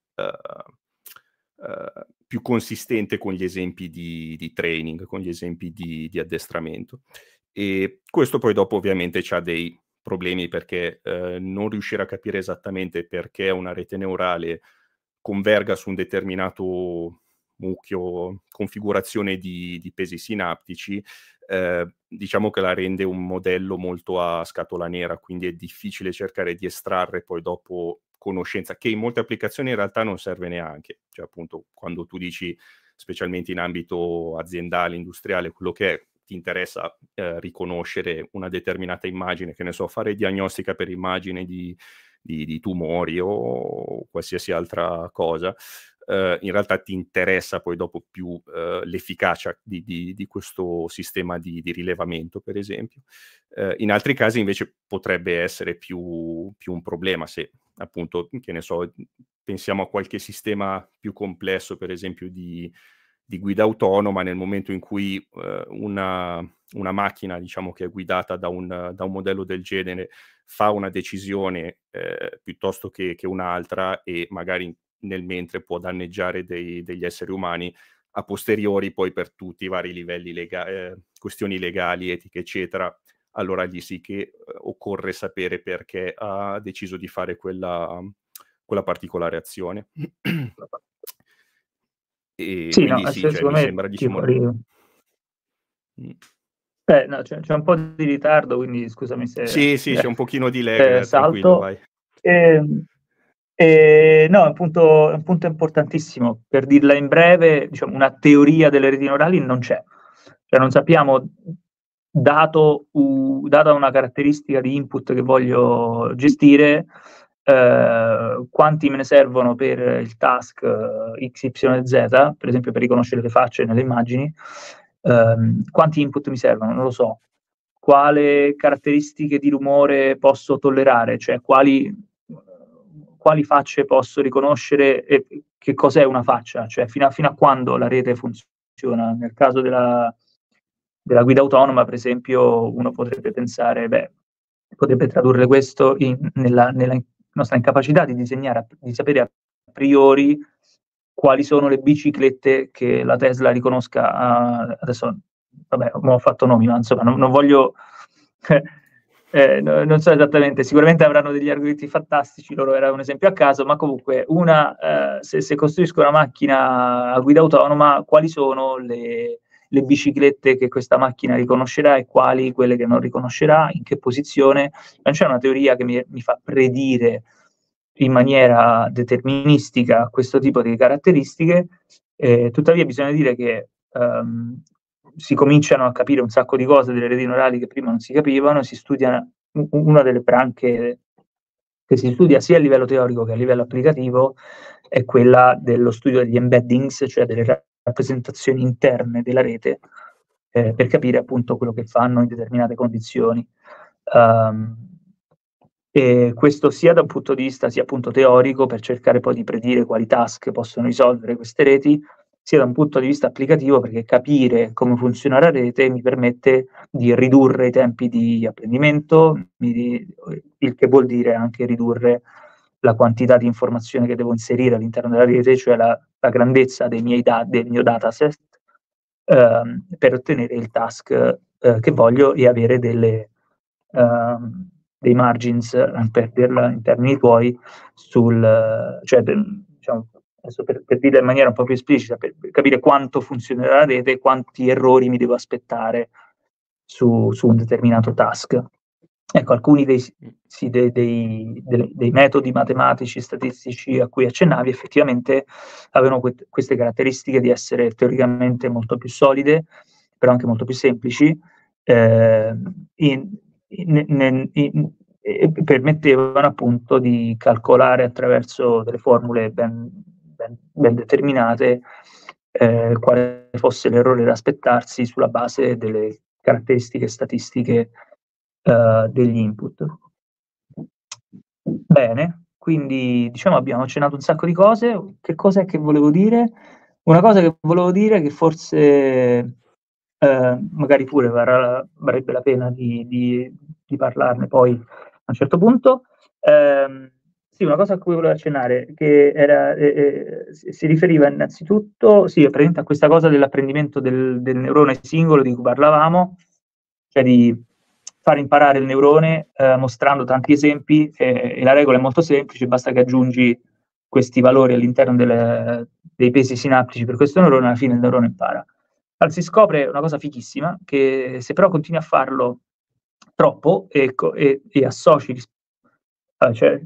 consistente con gli esempi di training, con gli esempi di addestramento. E questo poi dopo ovviamente c'ha dei problemi, perché non riuscire a capire esattamente perché una rete neurale converga su un determinato mucchio, configurazione di pesi sinaptici, diciamo che la rende un modello molto a scatola nera, quindi è difficile cercare di estrarre poi dopo conoscenza, che in molte applicazioni in realtà non serve neanche. Cioè appunto quando tu dici, specialmente in ambito aziendale, industriale, quello che è, ti interessa riconoscere una determinata immagine, che ne so, fare diagnostica per immagine di tumori o qualsiasi altra cosa, in realtà ti interessa poi dopo più l'efficacia di questo sistema di rilevamento, per esempio. In altri casi invece potrebbe essere più un problema, se appunto, che ne so, pensiamo a qualche sistema più complesso, per esempio di guida autonoma. Nel momento in cui una macchina, diciamo, che è guidata da un modello del genere, fa una decisione piuttosto che un'altra, e magari nel mentre può danneggiare degli esseri umani, a posteriori poi per tutti i vari livelli questioni legali, etiche, eccetera, allora gli sì che occorre sapere perché ha deciso di fare quella particolare azione. E Sì, quindi no, sì, cioè mi secondo me sembra, ti diciamo... fuori... no, c'è un po' di ritardo, quindi scusami se Sì, c'è un pochino di lag, tranquillo, salto. vai. No, è un punto importantissimo. Per dirla in breve, diciamo, una teoria delle reti neurali non c'è. Cioè non sappiamo, data una caratteristica di input che voglio gestire, quanti me ne servono per il task XYZ, per esempio per riconoscere le facce nelle immagini, quanti input mi servono, non lo so. Quale caratteristiche di rumore posso tollerare, cioè quali facce posso riconoscere e che cos'è una faccia, cioè fino a quando la rete funziona. Nel caso della guida autonoma, per esempio, uno potrebbe pensare, potrebbe tradurre questo nella nostra incapacità di disegnare, di sapere a priori quali sono le biciclette che la Tesla riconosca. Adesso, vabbè, ho fatto nomi, ma insomma, non voglio... non so esattamente, sicuramente avranno degli algoritmi fantastici, loro era un esempio a caso, ma comunque se costruisco una macchina a guida autonoma, quali sono le biciclette che questa macchina riconoscerà e quali quelle che non riconoscerà, in che posizione? Non c'è una teoria che mi fa predire in maniera deterministica questo tipo di caratteristiche, tuttavia bisogna dire che si cominciano a capire un sacco di cose delle reti neurali che prima non si capivano. Si studia una delle branche che si studia sia a livello teorico che a livello applicativo, è quella dello studio degli embeddings, cioè delle rappresentazioni interne della rete, per capire appunto quello che fanno in determinate condizioni. E questo sia da un punto di vista sia appunto teorico, per cercare poi di predire quali task possono risolvere queste reti, sia da un punto di vista applicativo, perché capire come funziona la rete mi permette di ridurre i tempi di apprendimento, il che vuol dire anche ridurre la quantità di informazione che devo inserire all'interno della rete, cioè la grandezza del mio dataset, per ottenere il task che voglio e avere dei margins, per dirla in termini tuoi, cioè, diciamo, adesso per dirla in maniera un po' più esplicita, per capire quanto funzionerà la rete e quanti errori mi devo aspettare su un determinato task. Ecco, alcuni dei metodi matematici, statistici a cui accennavi effettivamente avevano queste caratteristiche di essere teoricamente molto più solide, però anche molto più semplici, e permettevano appunto di calcolare attraverso delle formule ben determinate quale fosse l'errore da aspettarsi sulla base delle caratteristiche statistiche degli input. Bene, quindi diciamo abbiamo accennato un sacco di cose. Che cos'è che volevo dire? Una cosa che volevo dire che forse magari pure varrebbe la pena di parlarne poi a un certo punto. Sì, una cosa a cui volevo accennare, che era, si riferiva innanzitutto, sì, praticamente a questa cosa dell'apprendimento del neurone singolo di cui parlavamo, cioè di far imparare il neurone mostrando tanti esempi, e la regola è molto semplice, basta che aggiungi questi valori all'interno dei pesi sinaptici per questo neurone, alla fine il neurone impara. Allora, si scopre una cosa fighissima, che se però continui a farlo troppo e associ, cioè,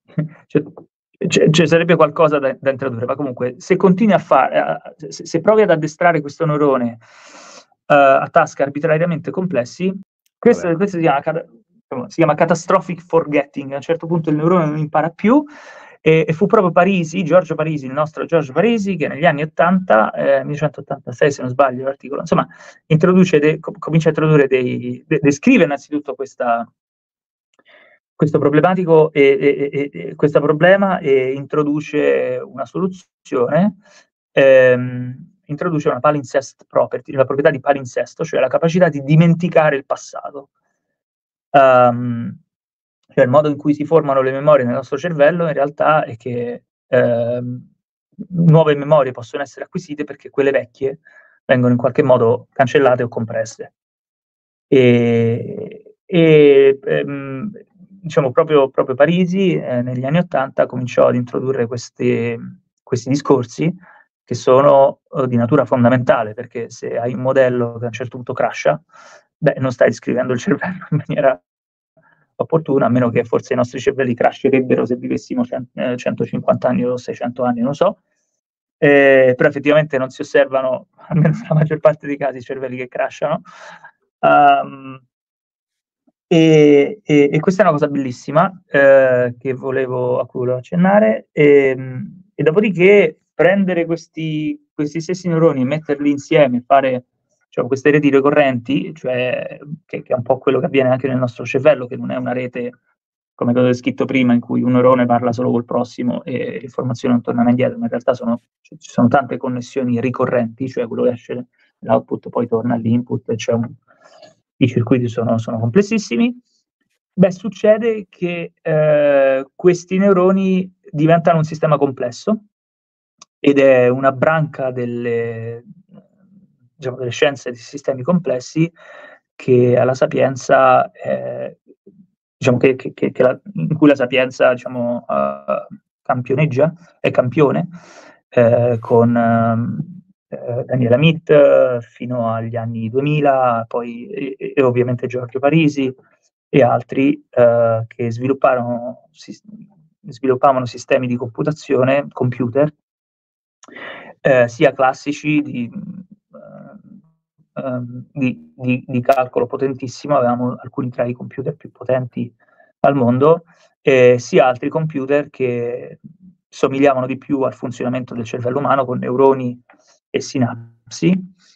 sarebbe qualcosa da introdurre, ma comunque se continui a fare, se provi ad addestrare questo neurone a task arbitrariamente complessi, questo si chiama catastrophic forgetting. A un certo punto il neurone non impara più, e fu proprio Giorgio Parisi, il nostro Giorgio Parisi, che negli anni 80, 1986 se non sbaglio l'articolo, insomma, comincia a introdurre descrive innanzitutto questo problematico questo problema, e introduce una soluzione, introduce una palimpsest property, la proprietà di palinsesto, cioè la capacità di dimenticare il passato. Cioè il modo in cui si formano le memorie nel nostro cervello in realtà è che nuove memorie possono essere acquisite perché quelle vecchie vengono in qualche modo cancellate o compresse. Diciamo proprio Parisi negli anni '80 cominciò ad introdurre questi discorsi che sono di natura fondamentale, perché se hai un modello che a un certo punto crasha, non stai scrivendo il cervello in maniera opportuna, a meno che forse i nostri cervelli crasherebbero se vivessimo 150 anni o 600 anni, non so. Però effettivamente non si osservano, almeno nella maggior parte dei casi, i cervelli che crashano. E questa è una cosa bellissima a cui volevo accennare, e dopodiché prendere questi stessi neuroni e metterli insieme, fare, diciamo, queste reti ricorrenti, cioè che è un po' quello che avviene anche nel nostro cervello, che non è una rete come quello descritto prima, in cui un neurone parla solo col prossimo e l'informazione non torna mai indietro, ma in realtà ci sono tante connessioni ricorrenti, cioè quello che esce l'output poi torna all'input, i circuiti sono complessissimi. Succede che questi neuroni diventano un sistema complesso, ed è una branca delle scienze di sistemi complessi che alla Sapienza, diciamo in cui la Sapienza, diciamo, campioneggia, è campione, con Daniel Amit fino agli anni 2000, poi e ovviamente Giorgio Parisi e altri che sviluppavano sistemi di computazione, computer, sia classici di calcolo potentissimo, avevamo alcuni tra i computer più potenti al mondo, sia altri computer che somigliavano di più al funzionamento del cervello umano, con neuroni e sinapsi,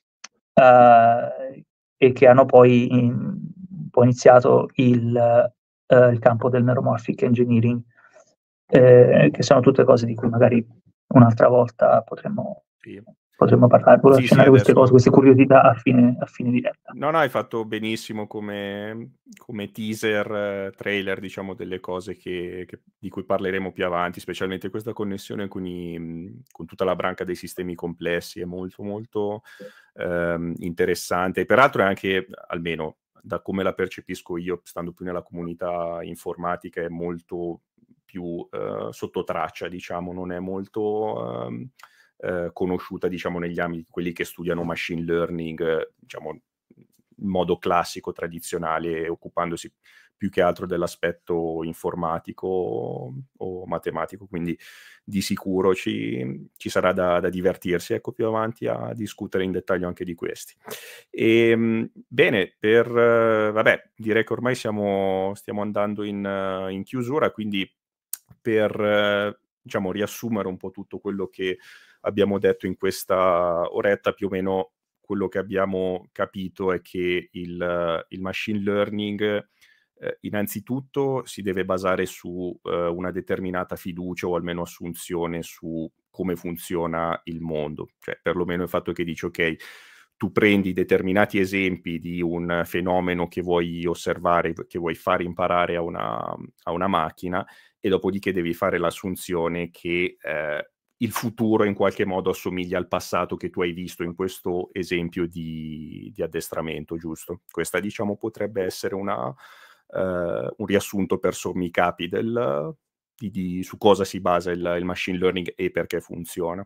e che hanno poi un po' iniziato il campo del neuromorphic engineering, che sono tutte cose di cui magari un'altra volta potremmo parlare. Volevo accennare queste cose, queste curiosità a fine diretta. No, hai fatto benissimo come teaser, trailer, diciamo, delle cose di cui parleremo più avanti, specialmente questa connessione con tutta la branca dei sistemi complessi, è molto molto interessante. Peraltro è anche, almeno da come la percepisco io, stando più nella comunità informatica, è molto più sotto traccia, diciamo, non è molto conosciuta, diciamo, negli ambiti quelli che studiano machine learning, diciamo, in modo classico, tradizionale, occupandosi più che altro dell'aspetto informatico o matematico, quindi di sicuro ci sarà da divertirsi, ecco, più avanti a discutere in dettaglio anche di questi. Bene, vabbè, direi che ormai stiamo andando in chiusura, quindi per diciamo riassumere un po' tutto quello che abbiamo detto in questa oretta, più o meno quello che abbiamo capito è che il machine learning innanzitutto si deve basare su una determinata fiducia o almeno assunzione su come funziona il mondo, cioè perlomeno il fatto che dici ok, tu prendi determinati esempi di un fenomeno che vuoi osservare, che vuoi fare imparare a una macchina, e dopodiché devi fare l'assunzione che il futuro in qualche modo assomiglia al passato che tu hai visto in questo esempio di addestramento, giusto? Questa, diciamo, potrebbe essere un riassunto per sommi capi su cosa si basa il machine learning e perché funziona.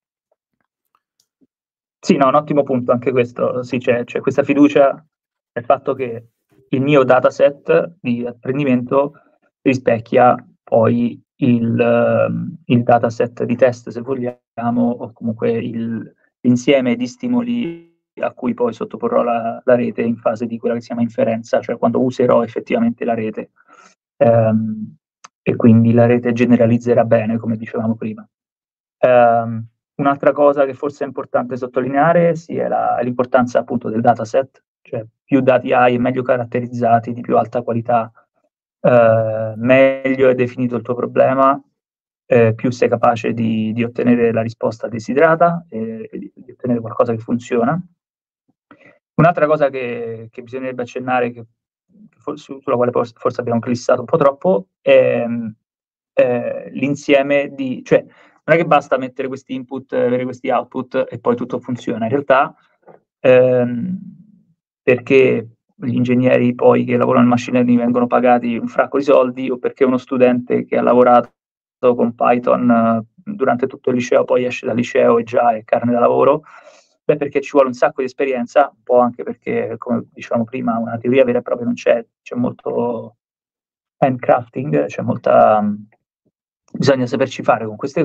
Sì, no, un ottimo punto anche questo. Sì, c'è questa fiducia nel fatto che il mio dataset di apprendimento rispecchia poi il dataset di test, se vogliamo, o comunque l'insieme di stimoli a cui poi sottoporrò la rete in fase di quella che si chiama inferenza, cioè quando userò effettivamente la rete. E quindi la rete generalizzerà bene, come dicevamo prima. Un'altra cosa che forse è importante sottolineare è l'importanza appunto del dataset, cioè più dati hai e meglio caratterizzati, di più alta qualità, meglio è definito il tuo problema, più sei capace di ottenere la risposta desiderata e di ottenere qualcosa che funziona. Un'altra cosa che bisognerebbe accennare, sulla quale forse abbiamo glissato un po' troppo, è l'insieme cioè non è che basta mettere questi input, avere questi output e poi tutto funziona. In realtà, perché gli ingegneri poi che lavorano nel machine learning vengono pagati un fracco di soldi, o perché uno studente che ha lavorato con Python durante tutto il liceo poi esce dal liceo e già è carne da lavoro? Beh, perché ci vuole un sacco di esperienza, un po' anche perché, come dicevamo prima, una teoria vera e propria non c'è molto handcrafting, c'è molta... bisogna saperci fare con queste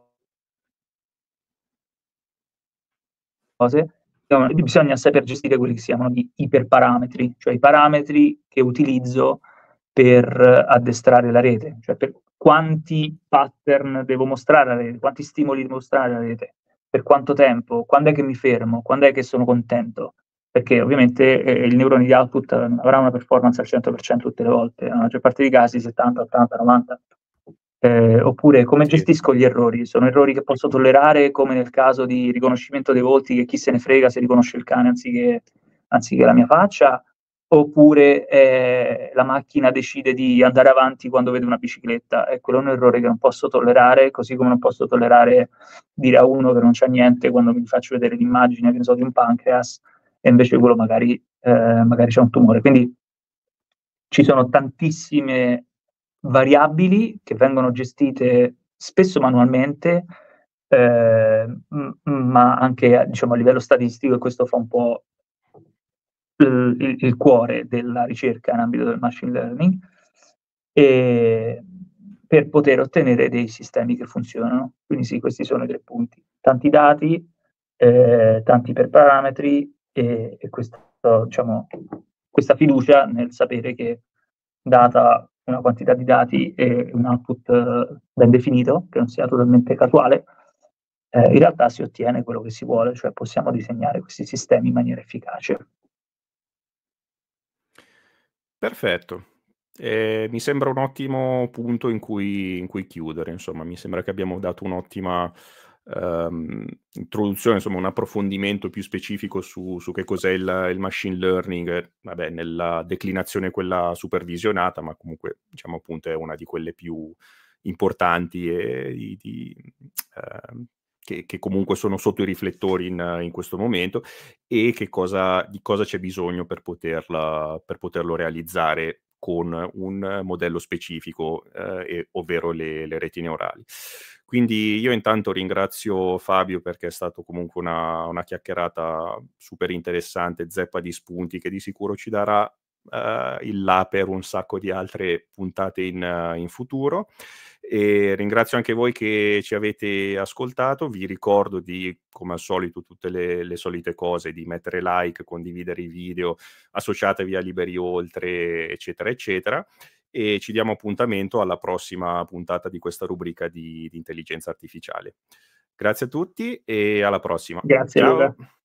cose, bisogna saper gestire quelli che si chiamano gli iperparametri, cioè i parametri che utilizzo per addestrare la rete, cioè per quanti pattern devo mostrare alla rete, quanti stimoli devo mostrare alla rete, per quanto tempo, quando è che mi fermo, quando è che sono contento, perché ovviamente il neurone di output non avrà una performance al 100% tutte le volte, nella maggior parte dei casi 70, 80, 90. Oppure come Sì. gestisco gli errori? Sono errori che posso tollerare, come nel caso di riconoscimento dei volti, che chi se ne frega se riconosce il cane anziché la mia faccia, oppure la macchina decide di andare avanti quando vede una bicicletta. Quello è un errore che non posso tollerare, così come non posso tollerare dire a uno che non c'è niente quando mi faccio vedere l'immagine, che ne so, di un pancreas, e invece quello magari c'è un tumore. Quindi ci sono tantissime variabili che vengono gestite spesso manualmente, ma anche, diciamo, a livello statistico, e questo fa un po' il cuore della ricerca in ambito del machine learning, e per poter ottenere dei sistemi che funzionano. Quindi sì, questi sono i 3 punti: tanti dati, tanti iperparametri e diciamo, questa fiducia nel sapere che, data una quantità di dati e un output ben definito, che non sia totalmente casuale, in realtà si ottiene quello che si vuole, cioè possiamo disegnare questi sistemi in maniera efficace. Perfetto. Mi sembra un ottimo punto in cui chiudere, insomma. Mi sembra che abbiamo dato un'ottima introduzione, insomma, un approfondimento più specifico su che cos'è il machine learning, vabbè, nella declinazione quella supervisionata, ma comunque, diciamo, appunto, è una di quelle più importanti e che comunque sono sotto i riflettori in questo momento, e di cosa c'è bisogno per poterlo realizzare con un modello specifico, ovvero le reti neurali. Quindi io intanto ringrazio Fabio, perché è stato comunque una chiacchierata super interessante, zeppa di spunti, che di sicuro ci darà il là per un sacco di altre puntate in futuro. E ringrazio anche voi che ci avete ascoltato. Vi ricordo di, come al solito, tutte le solite cose, di mettere like, condividere i video, associatevi a Liberi Oltre, eccetera, eccetera. E ci diamo appuntamento alla prossima puntata di questa rubrica di intelligenza artificiale. Grazie a tutti e alla prossima. Grazie Luca. Ciao!